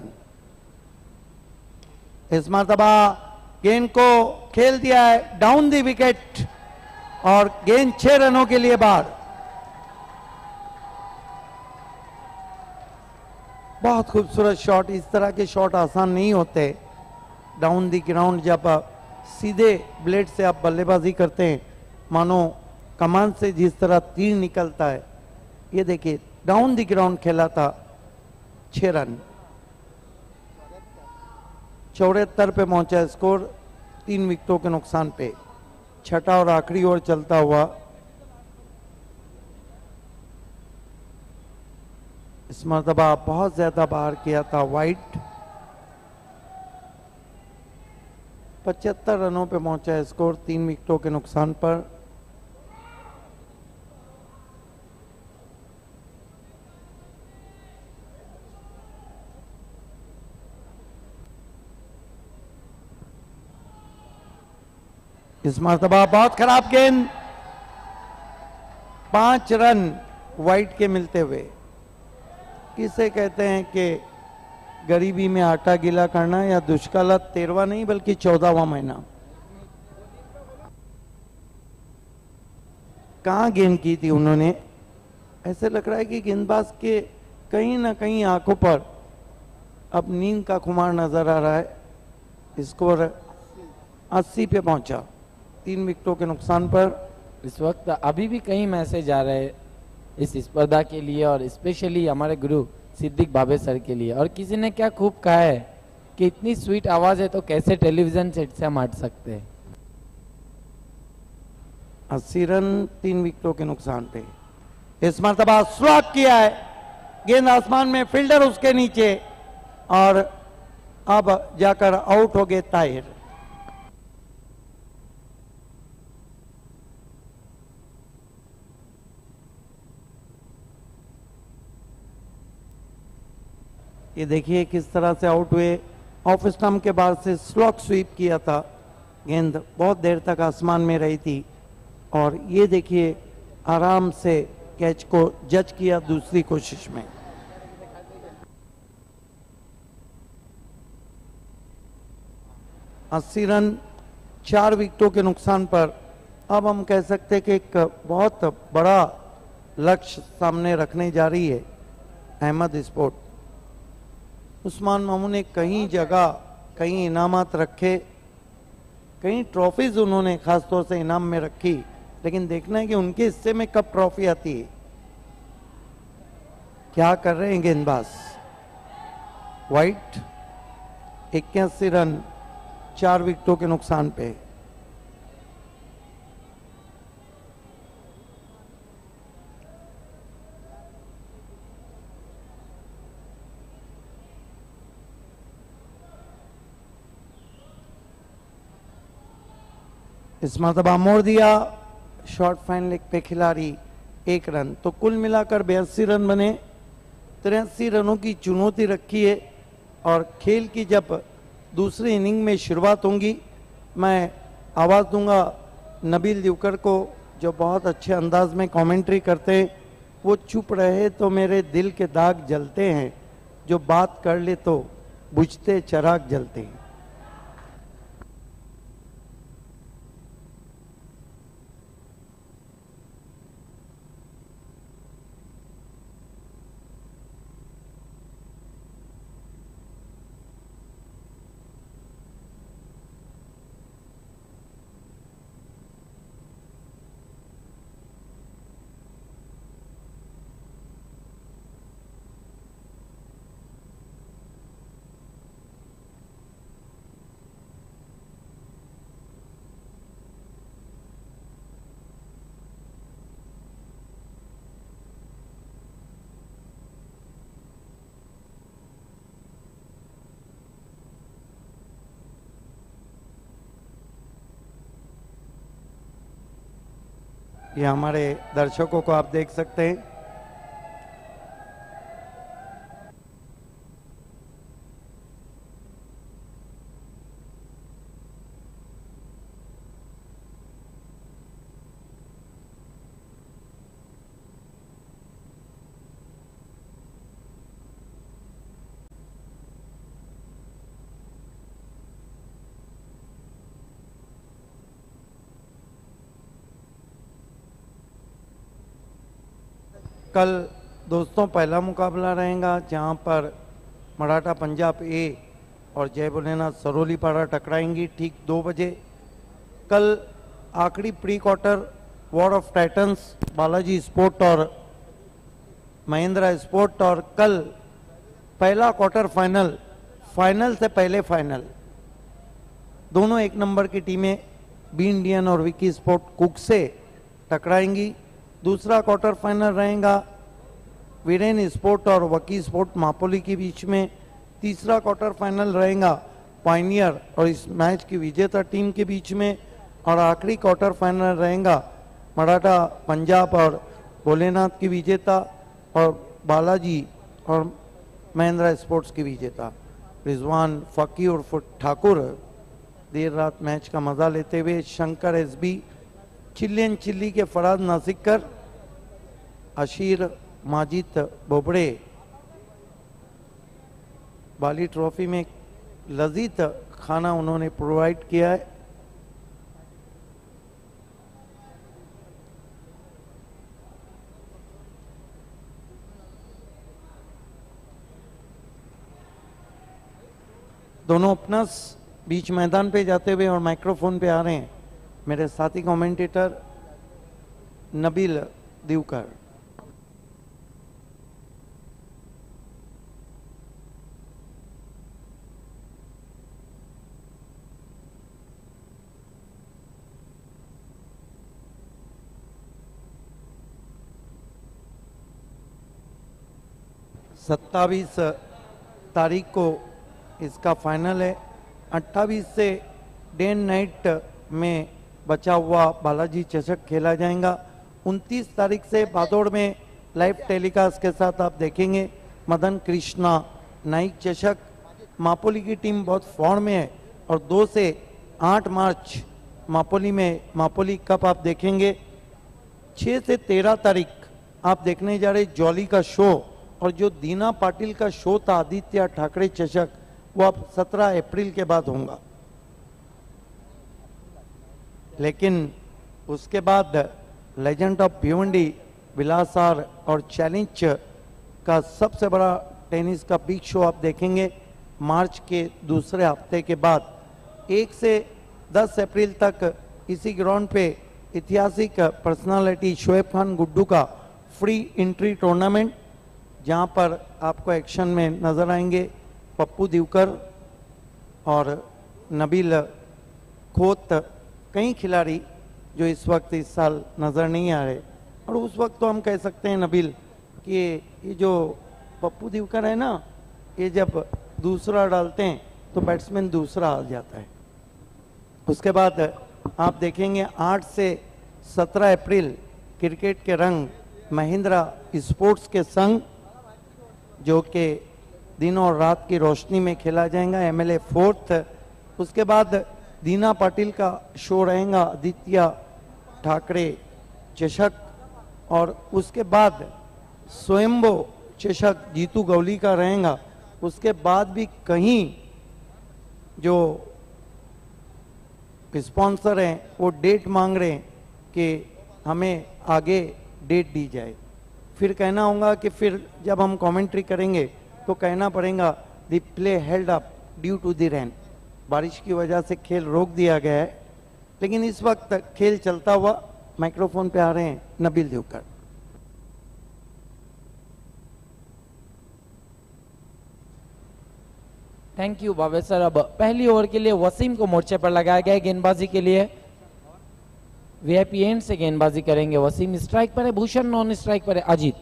इस मरतबा गेंद को खेल दिया है डाउन दी विकेट और गेंद 6 रनों के लिए बाहर। बहुत खूबसूरत शॉट। इस तरह के शॉट आसान नहीं होते डाउन दी ग्राउंड। जब सीधे ब्लेड से आप बल्लेबाजी करते हैं, मानो कमान से जिस तरह तीर निकलता है, ये देखिए डाउन दी ग्राउंड खेला था। 6 रन। 74 पे पहुंचा स्कोर 3 विकेटों के नुकसान पे। छठा और आखिरी ओवर चलता हुआ। इस मरतबा बहुत ज्यादा बाहर किया था वाइट। 75 रनों पे पहुंचा स्कोर 3 विकेटों के नुकसान पर। इस मरतबा बहुत खराब गेंद। 5 रन वाइट के मिलते हुए। किसे कहते हैं कि गरीबी में आटा गीला करना, या दुष्काल 13वां नहीं बल्कि 14वां महीना। कहां गेंद की थी उन्होंने। ऐसे लग रहा है कि गेंदबाज के कहीं ना कहीं आंखों पर अब नींद का खुमार नजर आ रहा है। स्कोर 80 पे पहुंचा 3 विकेटों के नुकसान पर। इस वक्त अभी भी कई मैसेज आ रहे हैं इस स्पर्धा के लिए, और स्पेशली हमारे गुरु सिद्दीक बाबे सर के लिए। और किसी ने क्या खूब कहा है कि इतनी स्वीट आवाज है तो कैसे टेलीविजन सेट से हम हट सकते हैं। 80 रन 3 विकेटों के नुकसान पे। इस मरतबा स्ट्रोक किया है, गेंद आसमान में, फील्डर उसके नीचे, और अब जाकर आउट हो गए ताहिर। ये देखिए किस तरह से आउट हुए। ऑफ स्टंप के बाद से स्लॉक स्वीप किया था, गेंद बहुत देर तक आसमान में रही थी, और ये देखिए आराम से कैच को जज किया दूसरी कोशिश में। अस्सी रन 4 विकेटों के नुकसान पर। अब हम कह सकते हैं कि एक बहुत बड़ा लक्ष्य सामने रखने जा रही है अहमद स्पोर्ट। उस्मान मामू ने कई जगह कई इनामात रखे, कई ट्रॉफीज उन्होंने खासतौर से इनाम में रखी, लेकिन देखना है कि उनके हिस्से में कब ट्रॉफी आती है। क्या कर रहे हैं गेंदबाज। वाइट 81 रन 4 विकेटों के नुकसान पे। इस मरतबा मोड़ दिया, शॉर्ट फाइन लेग पे खिलाड़ी 1 रन। तो कुल मिलाकर 82 रन बने। 83 रनों की चुनौती रखी है, और खेल की जब दूसरी इनिंग में शुरुआत होंगी, मैं आवाज़ दूंगा नबील दिवकर को, जो बहुत अच्छे अंदाज में कमेंट्री करते हैं। वो चुप रहे तो मेरे दिल के दाग जलते हैं, जो बात कर ले तो बुझते चिराग जलते हैं। ये हमारे दर्शकों को आप देख सकते हैं। कल दोस्तों पहला मुकाबला रहेगा जहां पर मराठा पंजाब ए और जय भोलेनाथ सरोली पाड़ा टकराएंगी ठीक 2 बजे। कल आखिरी pre quarter war of titans Balaji sport और महिंद्रा स्पोर्ट, और कल पहला क्वार्टर फाइनल, फाइनल से पहले फाइनल, दोनों 1 नंबर की टीमें बी इंडियन और विकी स्पोर्ट कुक से टकराएंगी। दूसरा क्वार्टर फाइनल रहेगा वीरेन स्पोर्ट और वकी स्पोर्ट मापोली के बीच में। तीसरा क्वार्टर फाइनल रहेगा पायनियर और इस मैच की विजेता टीम के बीच में। और आखिरी क्वार्टर फाइनल रहेगा मराठा पंजाब और भोलेनाथ की विजेता और बालाजी और महिंद्रा स्पोर्ट्स की विजेता। रिजवान फकी उर्फ ठाकुर देर रात मैच का मजा लेते हुए, शंकर एसबी, चिल्लियन चिल्ली के फराज नासिकर, अशीर माजिद बोबड़े बाली ट्रॉफी में लजीज खाना उन्होंने प्रोवाइड किया है। दोनों ओपनर्स बीच मैदान पे जाते हुए और माइक्रोफोन पे आ रहे हैं मेरे साथी कमेंटेटर नबील दिवकर। सत्ताईस तारीख को इसका फाइनल है। 28 से डे एंड नाइट में बचा हुआ बालाजी चषक खेला जाएगा। 29 तारीख से भादौड़ में लाइव टेलीकास्ट के साथ आप देखेंगे मदन कृष्णा नाइक चषक। मापोली की टीम बहुत फॉर्म में है और 2 से 8 मार्च मापोली में मापोली कप आप देखेंगे। 6 से 13 तारीख आप देखने जा रहे जॉली का शो, और जो दीना पाटिल का शो था आदित्य ठाकरे चषक, वो अब 17 अप्रैल के बाद होगा। लेकिन उसके बाद लेजेंड ऑफ भिवंडी, विलासार और चैलेंज का सबसे बड़ा टेनिस का बिग शो आप देखेंगे मार्च के दूसरे हफ्ते के बाद। 1 से 10 अप्रैल तक इसी ग्राउंड पे ऐतिहासिक पर्सनालिटी शोएब खान गुड्डू का फ्री एंट्री टूर्नामेंट, जहां पर आपको एक्शन में नजर आएंगे पप्पू दिवकर और नबील खोत, कई खिलाड़ी जो इस वक्त इस साल नज़र नहीं आ रहे। और उस वक्त तो हम कह सकते हैं नबील कि ये जो पप्पू दिवकर है ना, ये जब दूसरा डालते हैं तो बैट्समैन दूसरा आ जाता है। उसके बाद आप देखेंगे 8 से 17 अप्रैल क्रिकेट के रंग महिंद्रा स्पोर्ट्स के संग, जो कि दिन और रात की रोशनी में खेला जाएगा MLA 4th। उसके बाद दीना पाटिल का शो रहेगा आदित्य ठाकरे चषक, और उसके बाद स्वयंभो चषक जीतू गौली का रहेगा। उसके बाद भी कहीं जो स्पॉन्सर हैं वो डेट मांग रहे हैं कि हमें आगे डेट दी जाए। फिर कहना होगा कि फिर जब हम कमेंट्री करेंगे तो कहना पड़ेगा the play held up due to the rain, बारिश की वजह से खेल रोक दिया गया है। लेकिन इस वक्त खेल चलता हुआ माइक्रोफोन पे आ रहे हैं Nabeel Divkar. Thank you Babe sir. अब पहली ओवर के लिए वसीम को मोर्चे पर लगाया गया है गेंदबाजी के लिए। वीआईपी एंड से गेंदबाजी करेंगे वसीम। स्ट्राइक पर है भूषण, नॉन स्ट्राइक पर है अजीत।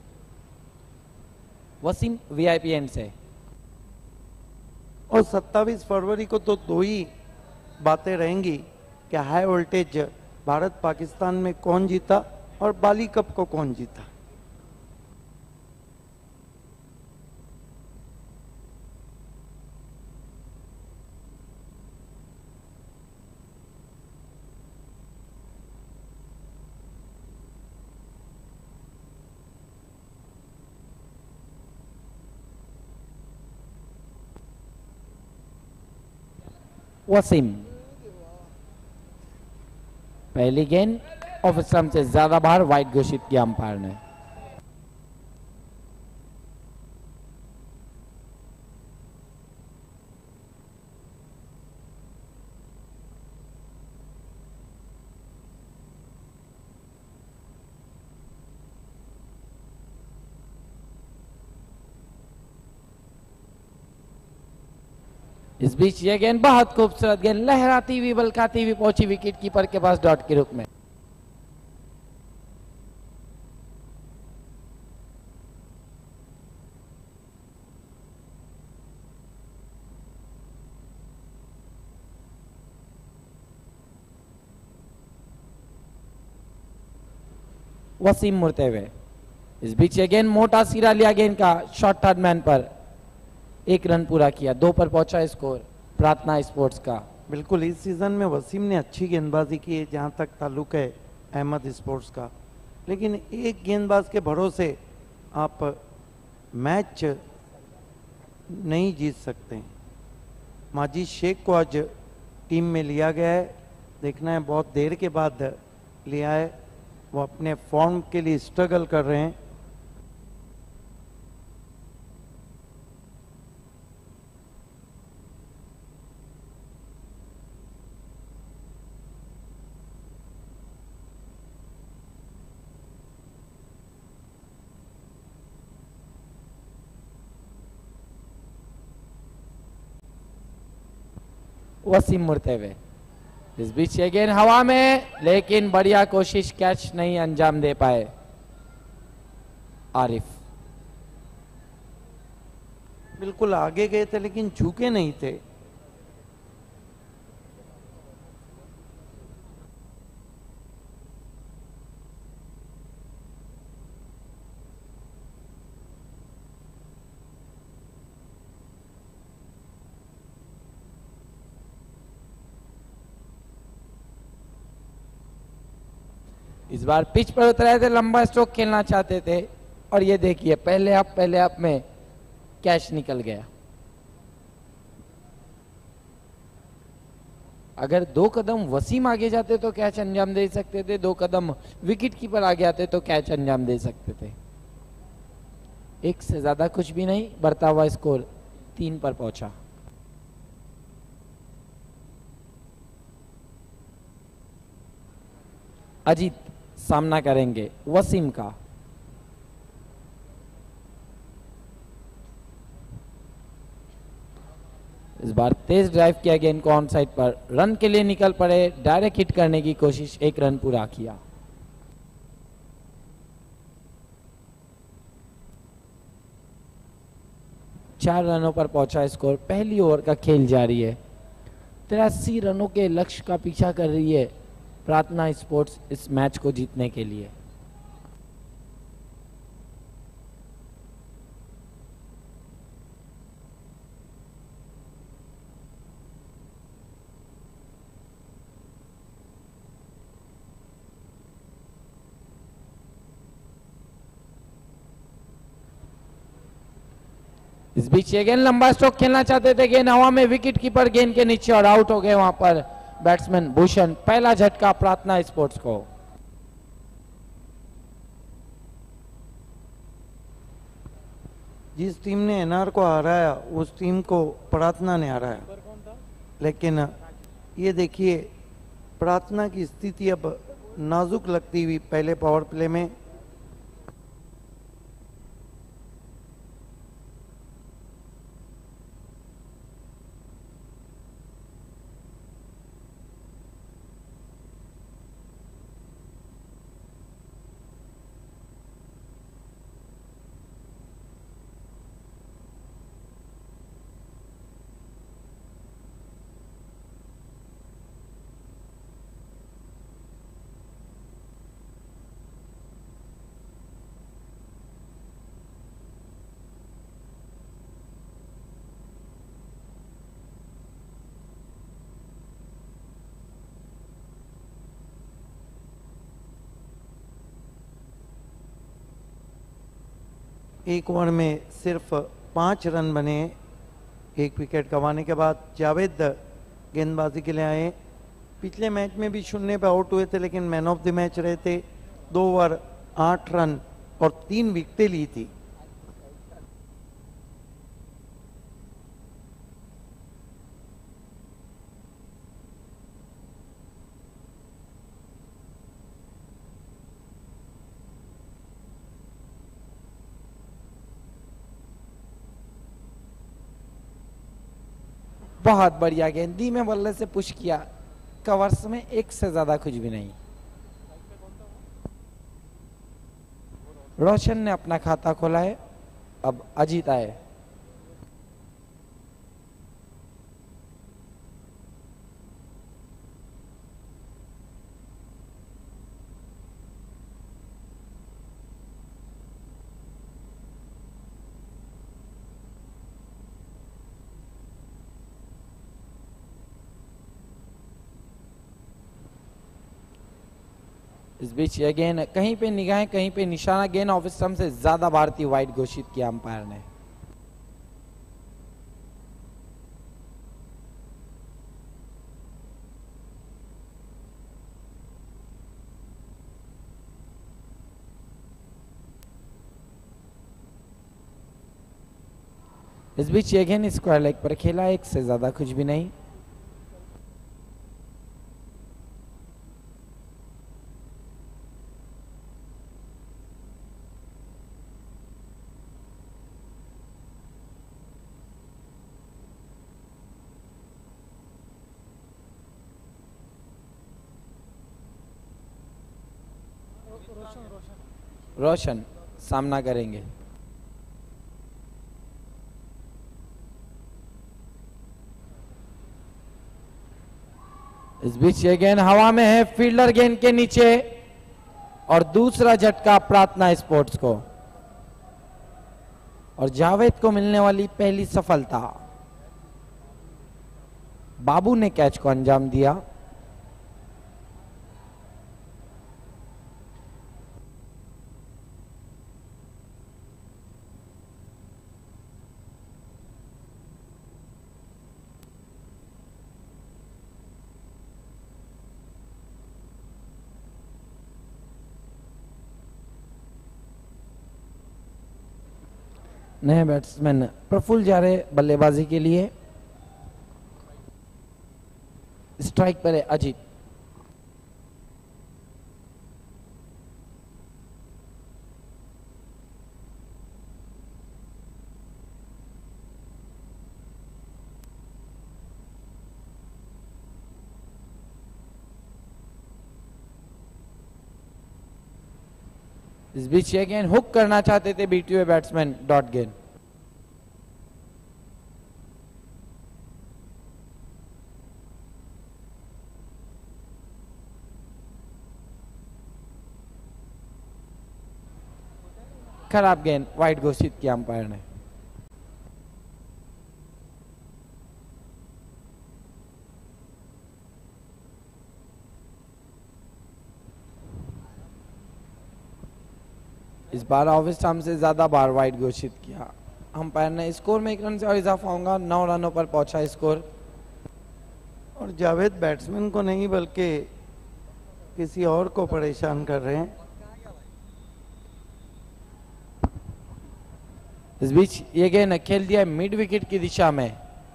वसीम वीआईपी एंड से। और 27 फरवरी को तो 2 ही बातें रहेंगी कि हाई वोल्टेज भारत पाकिस्तान में कौन जीता और बाली कप को कौन जीता? वसीम, पहली गेंद ऑफ स्टंप से ज्यादा बार वाइड घोषित किया अंपायर ने। इस बीच यह गेंद बहुत खूबसूरत गेंद लहराती हुई बलकाती हुई पहुंची विकेट कीपर के पास डॉट के रूप में। वसीम मुड़ते हुए, इस बीच यह गेंद मोटा सिरा लिया गेंद का, शॉर्ट थर्ड मैन पर 1 रन पूरा किया, 2 पर पहुंचा स्कोर प्रार्थना स्पोर्ट्स का। बिल्कुल, इस सीजन में वसीम ने अच्छी गेंदबाजी की है जहां तक ताल्लुक है अहमद स्पोर्ट्स का, लेकिन एक गेंदबाज के भरोसे आप मैच नहीं जीत सकते। माजिद शेख को आज टीम में लिया गया है, देखना है बहुत देर के बाद लिया है, वो अपने फॉर्म के लिए स्ट्रगल कर रहे हैं। वसीम मुड़ते हुए, इस बीच ये गेंद हवा में, लेकिन बढ़िया कोशिश, कैच नहीं अंजाम दे पाए आरिफ। बिल्कुल आगे गए थे लेकिन झुके नहीं थे। इस बार पिच पर उतरे थे, लंबा स्ट्रोक खेलना चाहते थे, और ये देखिए पहले अप में कैच निकल गया। अगर 2 कदम वसीम आगे जाते तो कैच अंजाम दे सकते थे, 2 कदम विकेट कीपर आगे आते तो कैच अंजाम दे सकते थे। 1 से ज्यादा कुछ भी नहीं, बढ़ता हुआ स्कोर 3 पर पहुंचा। अजीत सामना करेंगे वसीम का। इस बार तेज ड्राइव किया गेंद को ऑन साइड पर, रन के लिए निकल पड़े, डायरेक्ट हिट करने की कोशिश, 1 रन पूरा किया। चार रनों पर पहुंचा स्कोर, पहली ओवर का खेल जारी है। 83 रनों के लक्ष्य का पीछा कर रही है प्रार्थना स्पोर्ट्स इस मैच को जीतने के लिए। इस बीच ये गेंद लंबा स्ट्रोक खेलना चाहते थे, गेंद हवा में, विकेट कीपर गेंद के नीचे और आउट हो गए वहां पर बैट्समैन भूषण। पहला झटका प्रार्थना स्पोर्ट्स को। जिस टीम ने एनआर को हराया उस टीम को प्रार्थना ने हराया, लेकिन ये देखिए प्रार्थना की स्थिति अब नाजुक लगती हुई पहले पावर प्ले में। एक ओवर में सिर्फ 5 रन बने, एक विकेट गंवाने के बाद जावेद गेंदबाजी के लिए आए। पिछले मैच में भी 0 पे आउट हुए थे, लेकिन मैन ऑफ द मैच रहे थे। 2 ओवर 8 रन और 3 विकेटें ली थी। बहुत बढ़िया गेंद, धीमे बल्ले से पुश किया, कवर्स में एक से ज्यादा कुछ भी नहीं। रोशन ने अपना खाता खोला है, अब अजीत आए। इस बीच यह गेंद कहीं पे निगाहें कहीं पे निशाना, गेंद ऑफ स्टंप से ज्यादा भारतीय वाइड घोषित किया अंपायर ने। इस बीच यह गेंद स्क्वायर लेग पर खेला, एक से ज्यादा कुछ भी नहीं। रोशन सामना करेंगे। इस बीच ये गेंद हवा में है, फील्डर गेंद के नीचे, और दूसरा झटका प्रार्थना स्पोर्ट्स को, और जावेद को मिलने वाली पहली सफलता। बाबू ने कैच को अंजाम दिया। नए बैट्समैन प्रफुल्ल जा रहे बल्लेबाजी के लिए। स्ट्राइक पर है अजीत। इस बीच ये गेंद हुक करना चाहते थे बीटीओ बैट्समैन, डॉट गेंद। खराब गेंद, वाइड घोषित किया अंपायर ने। इस बार ऑफ स्टंप से ज्यादा बार वाइड घोषित किया अंपायर ने। स्कोर में 1 रन से और इजाफा होगा, 9 रनों पर पहुंचा स्कोर। और जावेद बैट्समैन को नहीं बल्कि किसी और को परेशान कर रहे हैं। इस बीच ये गेंद खेल दिया मिड विकेट की दिशा में,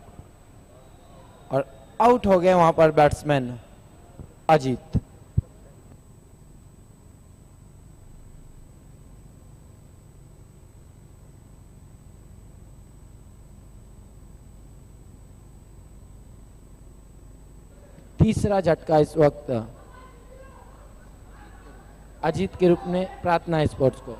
और आउट हो गए वहां पर बैट्समैन अजीत। तीसरा झटका इस वक्त अजीत के रूप में प्रार्थना स्पोर्ट्स को।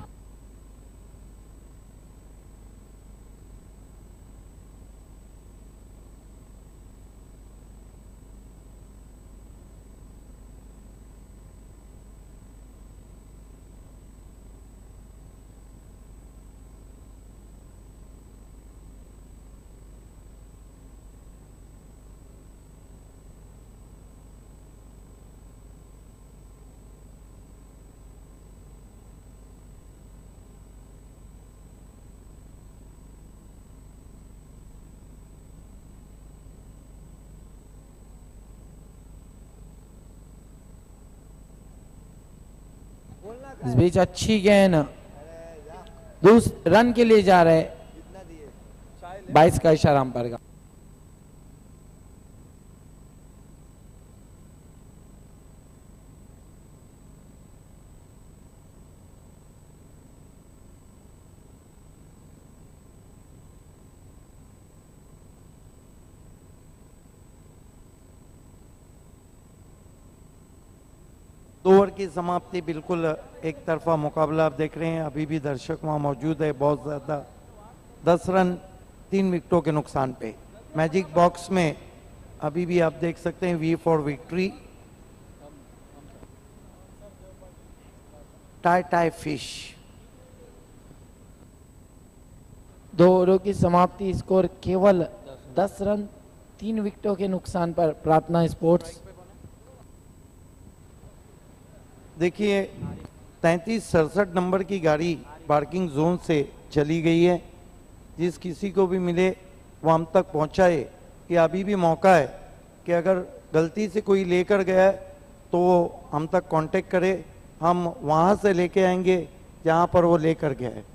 इस बीच अच्छी गेंद, रन के लिए जा रहे, 22 का इशारा अंपायर का। ओवर की समाप्ति, बिल्कुल एक तरफा मुकाबला आप देख रहे हैं। अभी भी दर्शक वहां मौजूद है बहुत ज्यादा। 10 रन 3 विकेटों के नुकसान पे। मैजिक बॉक्स में अभी भी आप देख सकते हैं वी फॉर विक्ट्री, टाई फिश। 2 ओवरों की समाप्ति, स्कोर केवल 10 रन 3 विकेटों के नुकसान पर प्रार्थना स्पोर्ट्स। देखिए 33-67 नंबर की गाड़ी पार्किंग जोन से चली गई है। जिस किसी को भी मिले वो हम तक पहुंचाए। ये अभी भी मौका है कि अगर गलती से कोई लेकर गया है तो वो हम तक कांटेक्ट करे, हम वहां से लेके आएंगे जहां पर वो लेकर गया है।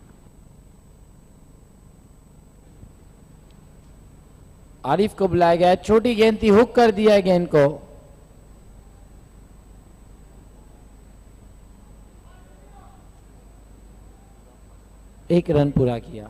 आरिफ को बुलाया गया, छोटी गेंद थी, हुक कर दिया गेंद को। एक रन पूरा किया।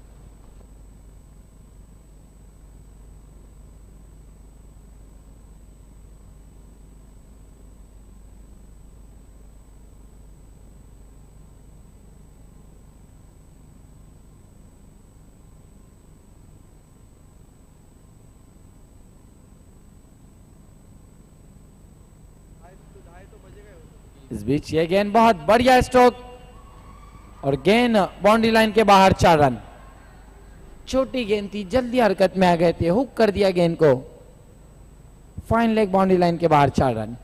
इस बीच ये गेंद बहुत बढ़िया स्ट्रोक और गेंद बाउंड्री लाइन के बाहर, 4 रन। छोटी गेंद थी, जल्दी हरकत में आ गए थे, हुक कर दिया गेंद को, फाइन लेग बाउंड्री लाइन के बाहर, 4 रन।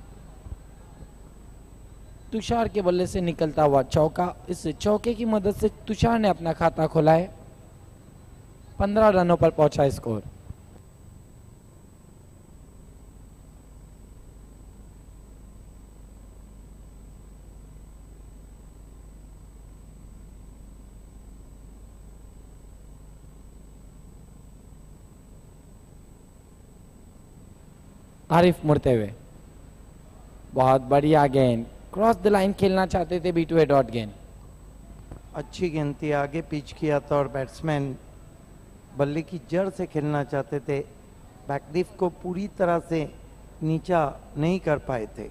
तुषार के बल्ले से निकलता हुआ चौका, इस चौके की मदद से तुषार ने अपना खाता खोला है। 15 रनों पर पहुंचा स्कोर। आरिफ मुड़ते हुए, बहुत बढ़िया गेंद, क्रॉस द लाइन खेलना चाहते थे, B2A डॉट गेंद। अच्छी गेंद थी, आगे पिच किया था और बैट्समैन बल्ले की जड़ से खेलना चाहते थे, बैकलिफ को पूरी तरह से नीचा नहीं कर पाए थे।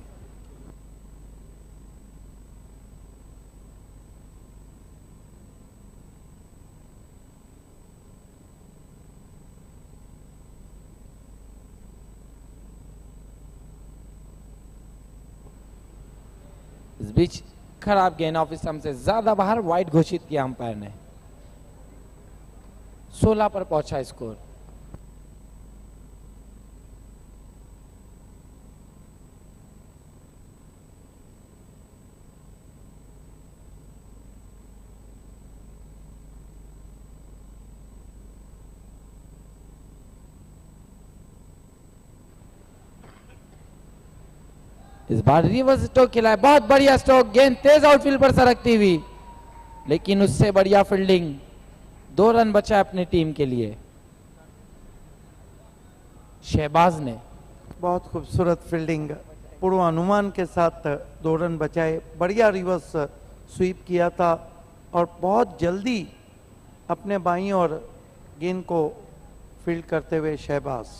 इस बीच खराब गेंद, ऑफ स्टंप से ज्यादा बाहर, वाइड घोषित किया अंपायर ने। 16 पर पहुंचा स्कोर। इस बार रिवर्स स्ट्रोक खिलाया, बहुत बढ़िया स्ट्रोक, गेंद तेज आउटफील्ड पर सरकती हुई, लेकिन उससे बढ़िया फील्डिंग। 2 रन बचा अपनी टीम के लिए। शहबाज ने बहुत खूबसूरत फील्डिंग, पूर्वानुमान के साथ 2 रन बचाए, बढ़िया रिवर्स स्वीप किया था और बहुत जल्दी अपने बाईं और गेंद को फील्ड करते हुए शहबाज।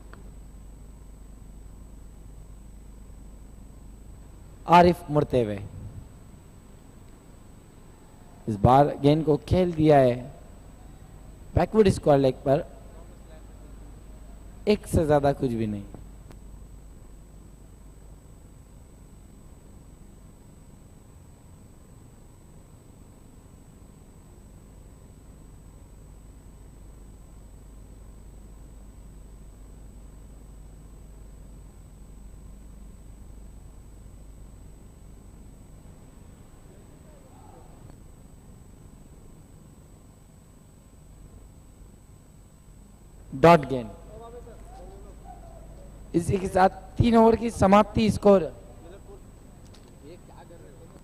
आरिफ मुड़ते हुए, इस बार गेंद को खेल दिया है बैकवर्ड स्क्वायर लेग पर, 1 से ज्यादा कुछ भी नहीं। डॉट गेंद। इसी के साथ 3 ओवर की समाप्ति, स्कोर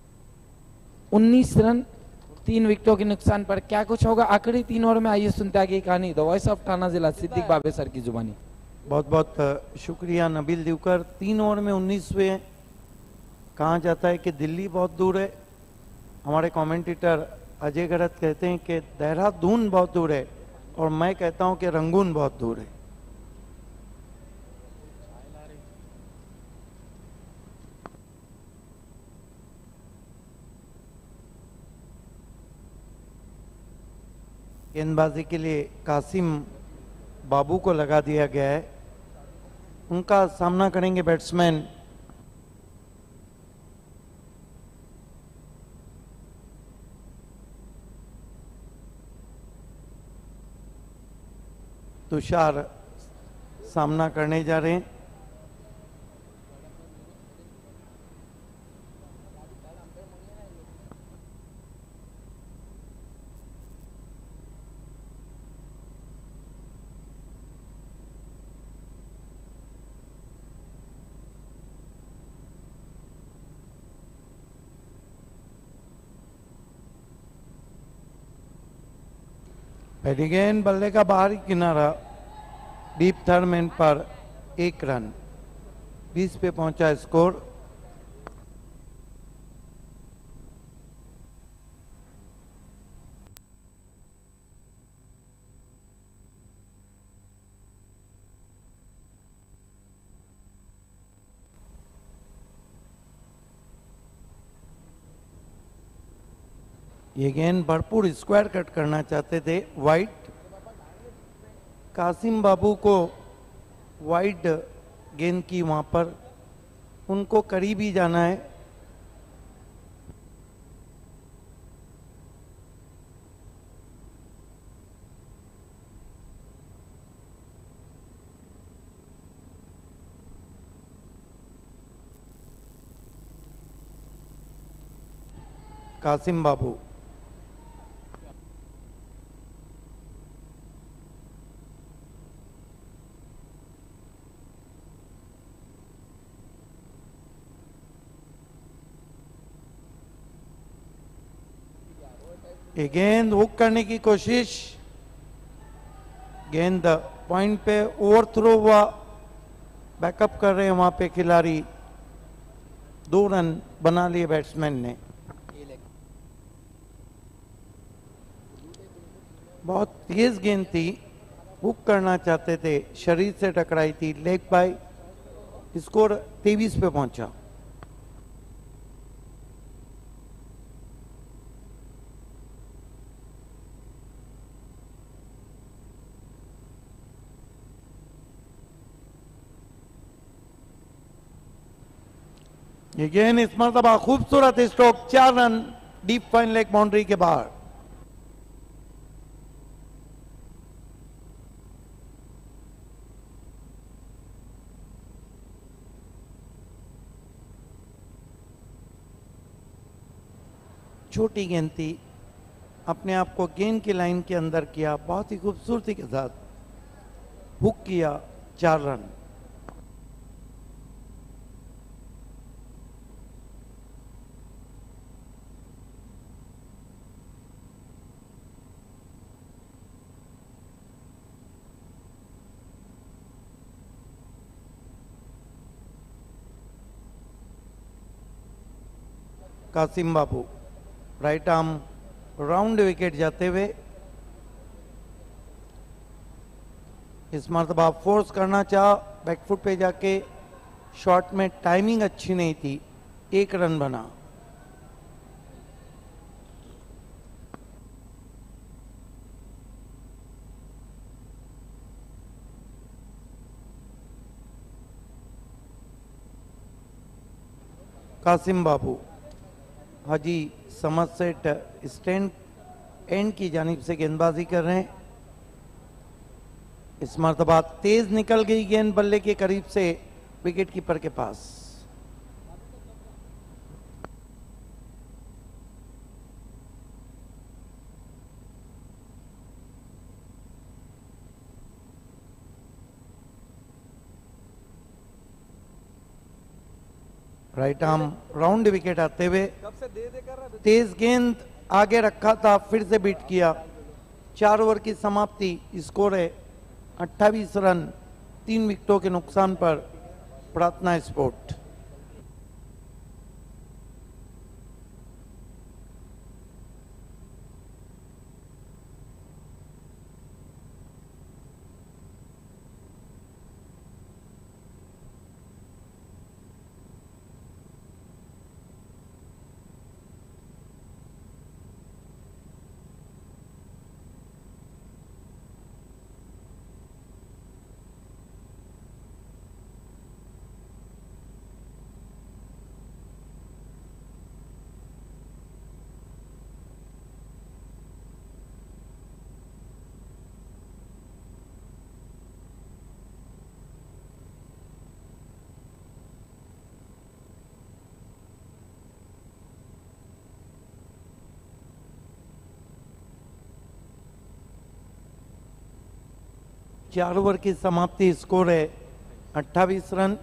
19 रन 3 विकेटों के नुकसान पर। क्या कुछ होगा आखिरी 3 ओवर में, आइए सुनते आगे कहानी द वॉइस ऑफ थाना जिला सिद्दीक बाबे सर की जुबानी। बहुत बहुत शुक्रिया नबील दिवकर। 3 ओवर में 19 हुए हैं। कहा जाता है कि दिल्ली बहुत दूर है, हमारे कमेंटेटर अजय गरत कहते हैं कि देहरादून बहुत दूर है, और मैं कहता हूं कि रंगून बहुत दूर है। गेंदबाजी के लिए कासिम बाबू को लगा दिया गया है। उनका सामना करेंगे बैट्समैन तुषार, सामना करने जा रहे हैं। पहली गेंद बल्ले का बाहरी किनारा, डीप थर्ड मैन पर 1 रन। 20 पे पहुंचा स्कोर। ये गेंद भरपूर स्क्वायर कट करना चाहते थे वाइड। कासिम बाबू को वाइड गेंद की वहां पर उनको करीब ही जाना है। कासिम बाबू ये गेंद हुक करने की कोशिश, गेंद पॉइंट पे ओवर थ्रो हुआ, बैकअप कर रहे हैं वहां पे खिलाड़ी। 2 रन बना लिए बैट्समैन ने। बहुत तेज गेंद थी, हुक करना चाहते थे, शरीर से टकराई थी, लेग बाय। स्कोर 23 पे पहुंचा। ये गेंद इस मरतबा खूबसूरत stroke, 4 run deep fine leg boundary के बाहर। छोटी गेंद थी, अपने आप को गेंद की लाइन के अंदर किया, बहुत ही खूबसूरती के साथ हुक किया। 4 run. Kasim Babu right arm round wicket जाते हुए इस मरतबा फोर्स करना चाहा, बैकफुट पे जाके शॉट में टाइमिंग अच्छी नहीं थी। 1 रन बना। कासिम बाबू हाजी समझ सेट स्टैंड एंड की जानिब से गेंदबाजी कर रहे हैं। इस मरतबा तेज निकल गई गेंद बल्ले के करीब से विकेट कीपर के पास। राइट आर्म राउंड विकेट आते हुए तेज गेंद आगे रखा था, फिर से बीट किया। 4 ओवर की समाप्ति, स्कोर है 28 रन, 3 विकेटों के नुकसान पर प्रार्थना स्पोर्ट। चार ओवर की समाप्ति, स्कोर है 28 रन।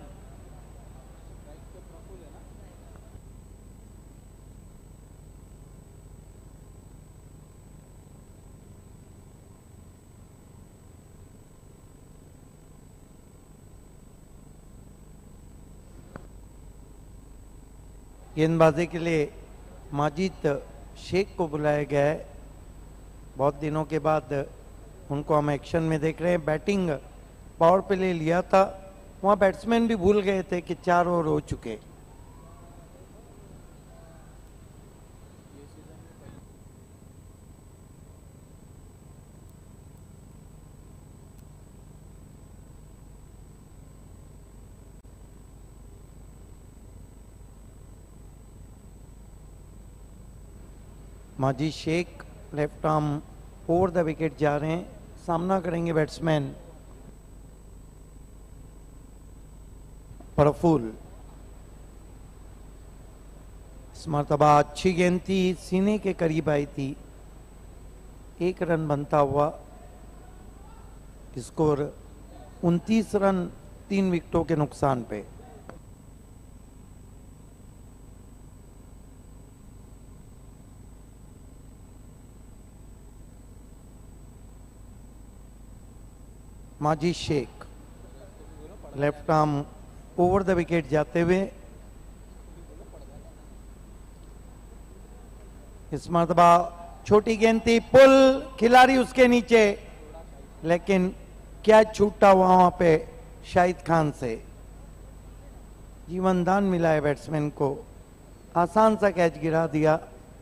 गेंदबाजी के लिए माजिद शेख को बुलाया गया है। बहुत दिनों के बाद उनको हम एक्शन में देख रहे हैं। बैटिंग पावर प्ले लिया था, वहां बैट्समैन भी भूल गए थे कि 4 ओवर हो चुके। Majid Shaikh left arm over the wicket जा रहे हैं, सामना करेंगे बैट्समैन प्रफुल्ल। इस मर्तबा अच्छी गेंद थी, सीने के करीब आई थी, 1 रन बनता हुआ। स्कोर 29 रन, 3 विकेटों के नुकसान पे। Majid Shaikh left arm over the wicket जाते हुए। इस मरतबा छोटी गेंद थी, पुल, खिलाड़ी उसके नीचे, लेकिन क्या छूटा हुआ वहां पे शाहिद खान से। जीवन दान मिला है बैट्समैन को, आसान सा कैच गिरा दिया।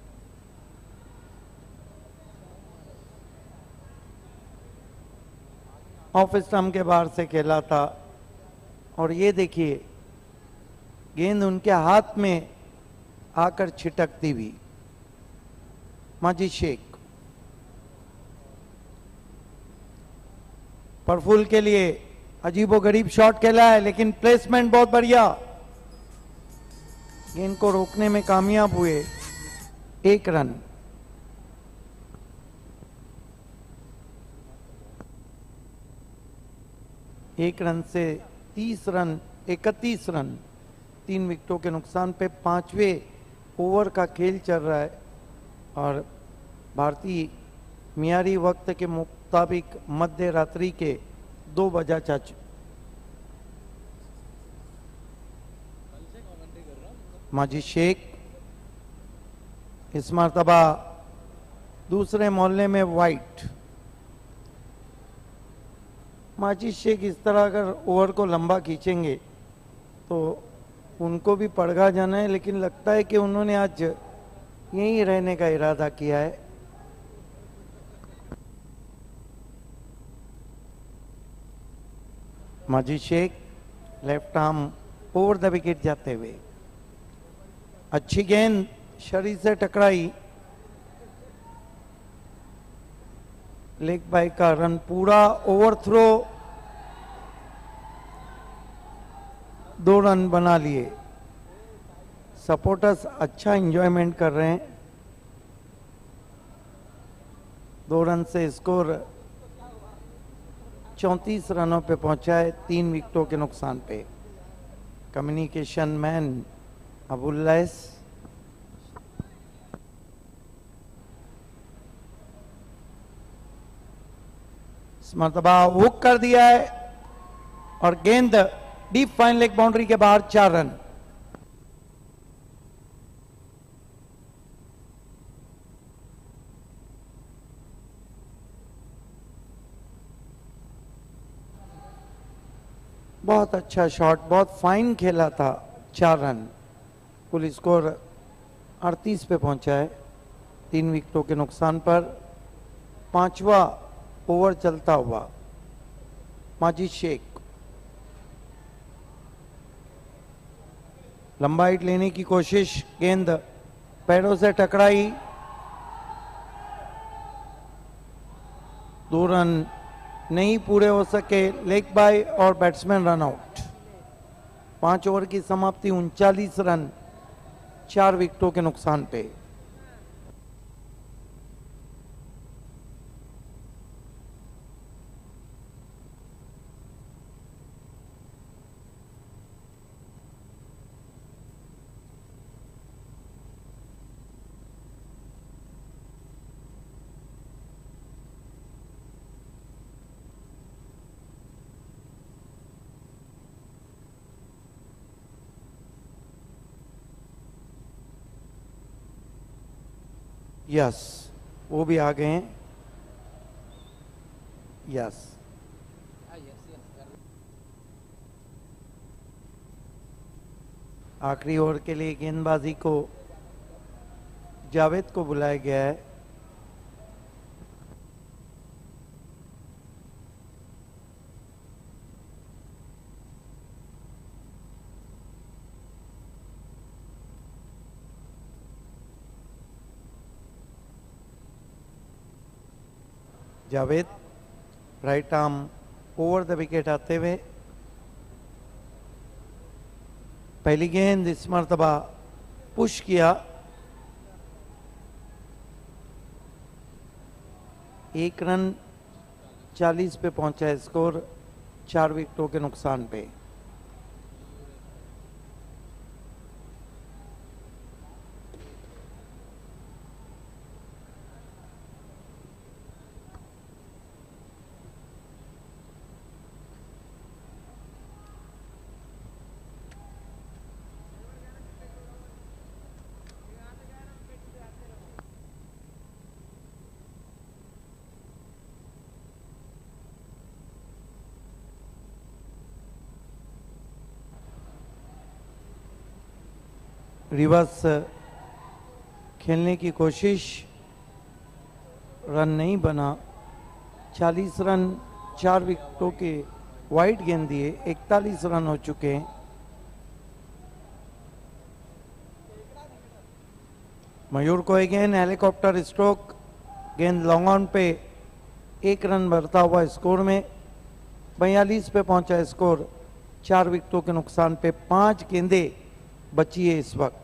ऑफ स्टंप के बाहर से खेला था, और ये देखिए गेंद उनके हाथ में आकर छिटकती हुई। माजिद शेख प्रफुल्ल के लिए अजीबोगरीब शॉट खेला है, लेकिन प्लेसमेंट बहुत बढ़िया, गेंद को रोकने में कामयाब हुए। 1 रन। एक रन से 30 रन, 31 रन, 3 विकेटों के नुकसान पे 5वें ओवर का खेल चल रहा है, और भारतीय मियारी वक्त के मुताबिक मध्य रात्रि के 2 बजा चाच। माजिद शेख इस मरतबा दूसरे मोहल्ले में वाइट। माजिद शेख इस तरह अगर ओवर को लंबा खींचेंगे तो उनको भी पड़गा जाना है, लेकिन लगता है कि उन्होंने आज यहीं रहने का इरादा किया है। Majid Shaikh left arm over the wicket जाते हुए। अच्छी गेंद शरीर से टकराई, लेग बाई का रन पूरा। ओवर थ्रो, 2 रन बना लिए। सपोर्टर्स अच्छा एंजॉयमेंट कर रहे हैं। 2 रन से स्कोर 34 रनों पे पहुंचा है, 3 विकेटों के नुकसान पे। कम्युनिकेशन मैन अबुल लैस, इस मरतबा हुक कर दिया है और गेंद डीप फाइन लेग बाउंड्री के बाहर, 4 रन। बहुत अच्छा शॉट, बहुत फाइन खेला था, 4 रन। कुल स्कोर 38 पे पहुंचा है 3 विकेटों के नुकसान पर। 5वां ओवर चलता हुआ माजिद शेख, लंबा हिट लेने की कोशिश, गेंद पैरों से टकराई, 2 रन नहीं पूरे हो सके, लेग बाय और बैट्समैन रन आउट। 5 ओवर की समाप्ति, 39 रन 4 विकेटों के नुकसान पे। यस, वो भी आ गए हैं। यस, आखिरी ओवर के लिए गेंदबाजी को जावेद को बुलाया गया है। Javed right arm over the wicket आते हुए, पहली गेंद इस मरतबा पुश किया, 1 रन 40 पे पहुंचा है स्कोर, 4 विकेटों के नुकसान पे। रिवर्स खेलने की कोशिश, रन नहीं बना, 40 रन 4 विकेटों के वाइड गेंद दिए, 41 रन हो चुके हैं। मयूर को अगेन हेलीकॉप्टर स्ट्रोक, गेंद लॉन्ग ऑन पे, 1 रन बढ़ता हुआ स्कोर में, 42 पे पहुंचा स्कोर, 4 विकेटों के नुकसान पे। 5 गेंदें बची है इस वक्त।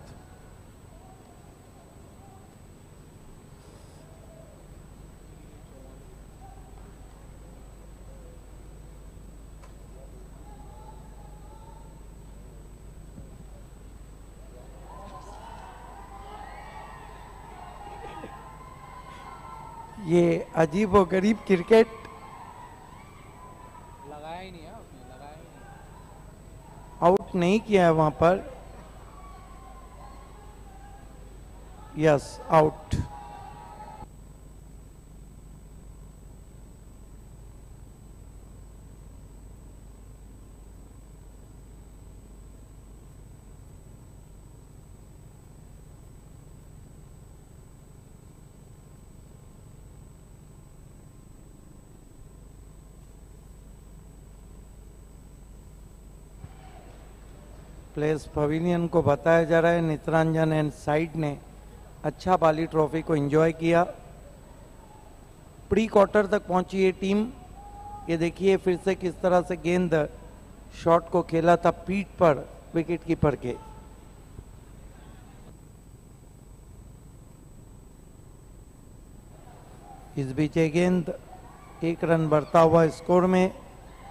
ये अजीब व गरीब क्रिकेट, लगाया ही नहीं है उसने, लगाया ही नहीं। आउट नहीं किया है वहां पर। Yes, out. प्लेयर्स पवेलियन को बताया जा रहा है नितरंजन एंड साइड ने अच्छा बाली ट्रॉफी को एंजॉय किया। प्री क्वार्टर तक पहुंची है टीम। ये देखिए फिर से किस तरह से गेंद शॉट को खेला था पीठ पर विकेट कीपर के। इस बीच ये गेंद 1 रन बढ़ता हुआ स्कोर में,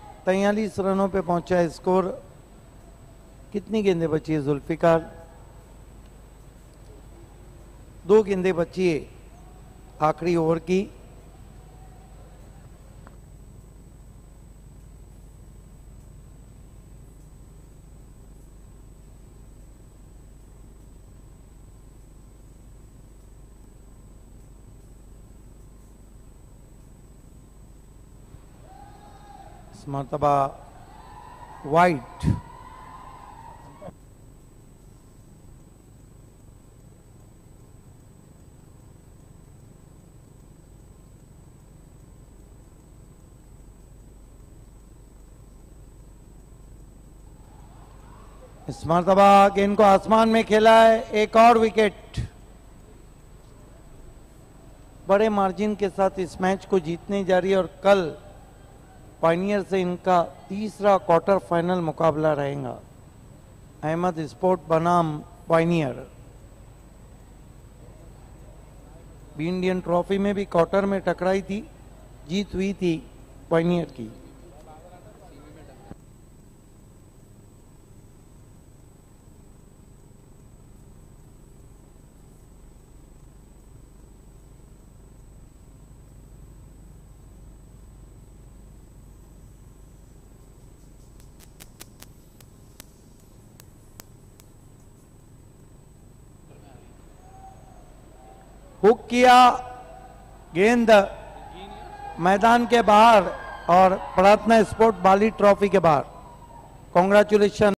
43 रनों पे पहुंचा है स्कोर। कितनी गेंदें बची है जुल्फिकार? 2 गेंदें बची है आखिरी ओवर की। इस मर्तबा वाइट। इस मर्तबा गेंद को आसमान में खेला है, एक और विकेट। बड़े मार्जिन के साथ इस मैच को जीतने जा रही है और कल पायनियर से इनका तीसरा क्वार्टर फाइनल मुकाबला रहेगा। अहमद स्पोर्ट बनाम पायनियर। बी इंडियन ट्रॉफी में भी क्वार्टर में टकराई थी, जीत हुई थी पायनियर की। हुक किया, गेंद मैदान के बाहर और प्रार्थना स्पोर्ट बाली ट्रॉफी के बाहर। कॉन्ग्रेचुलेशन।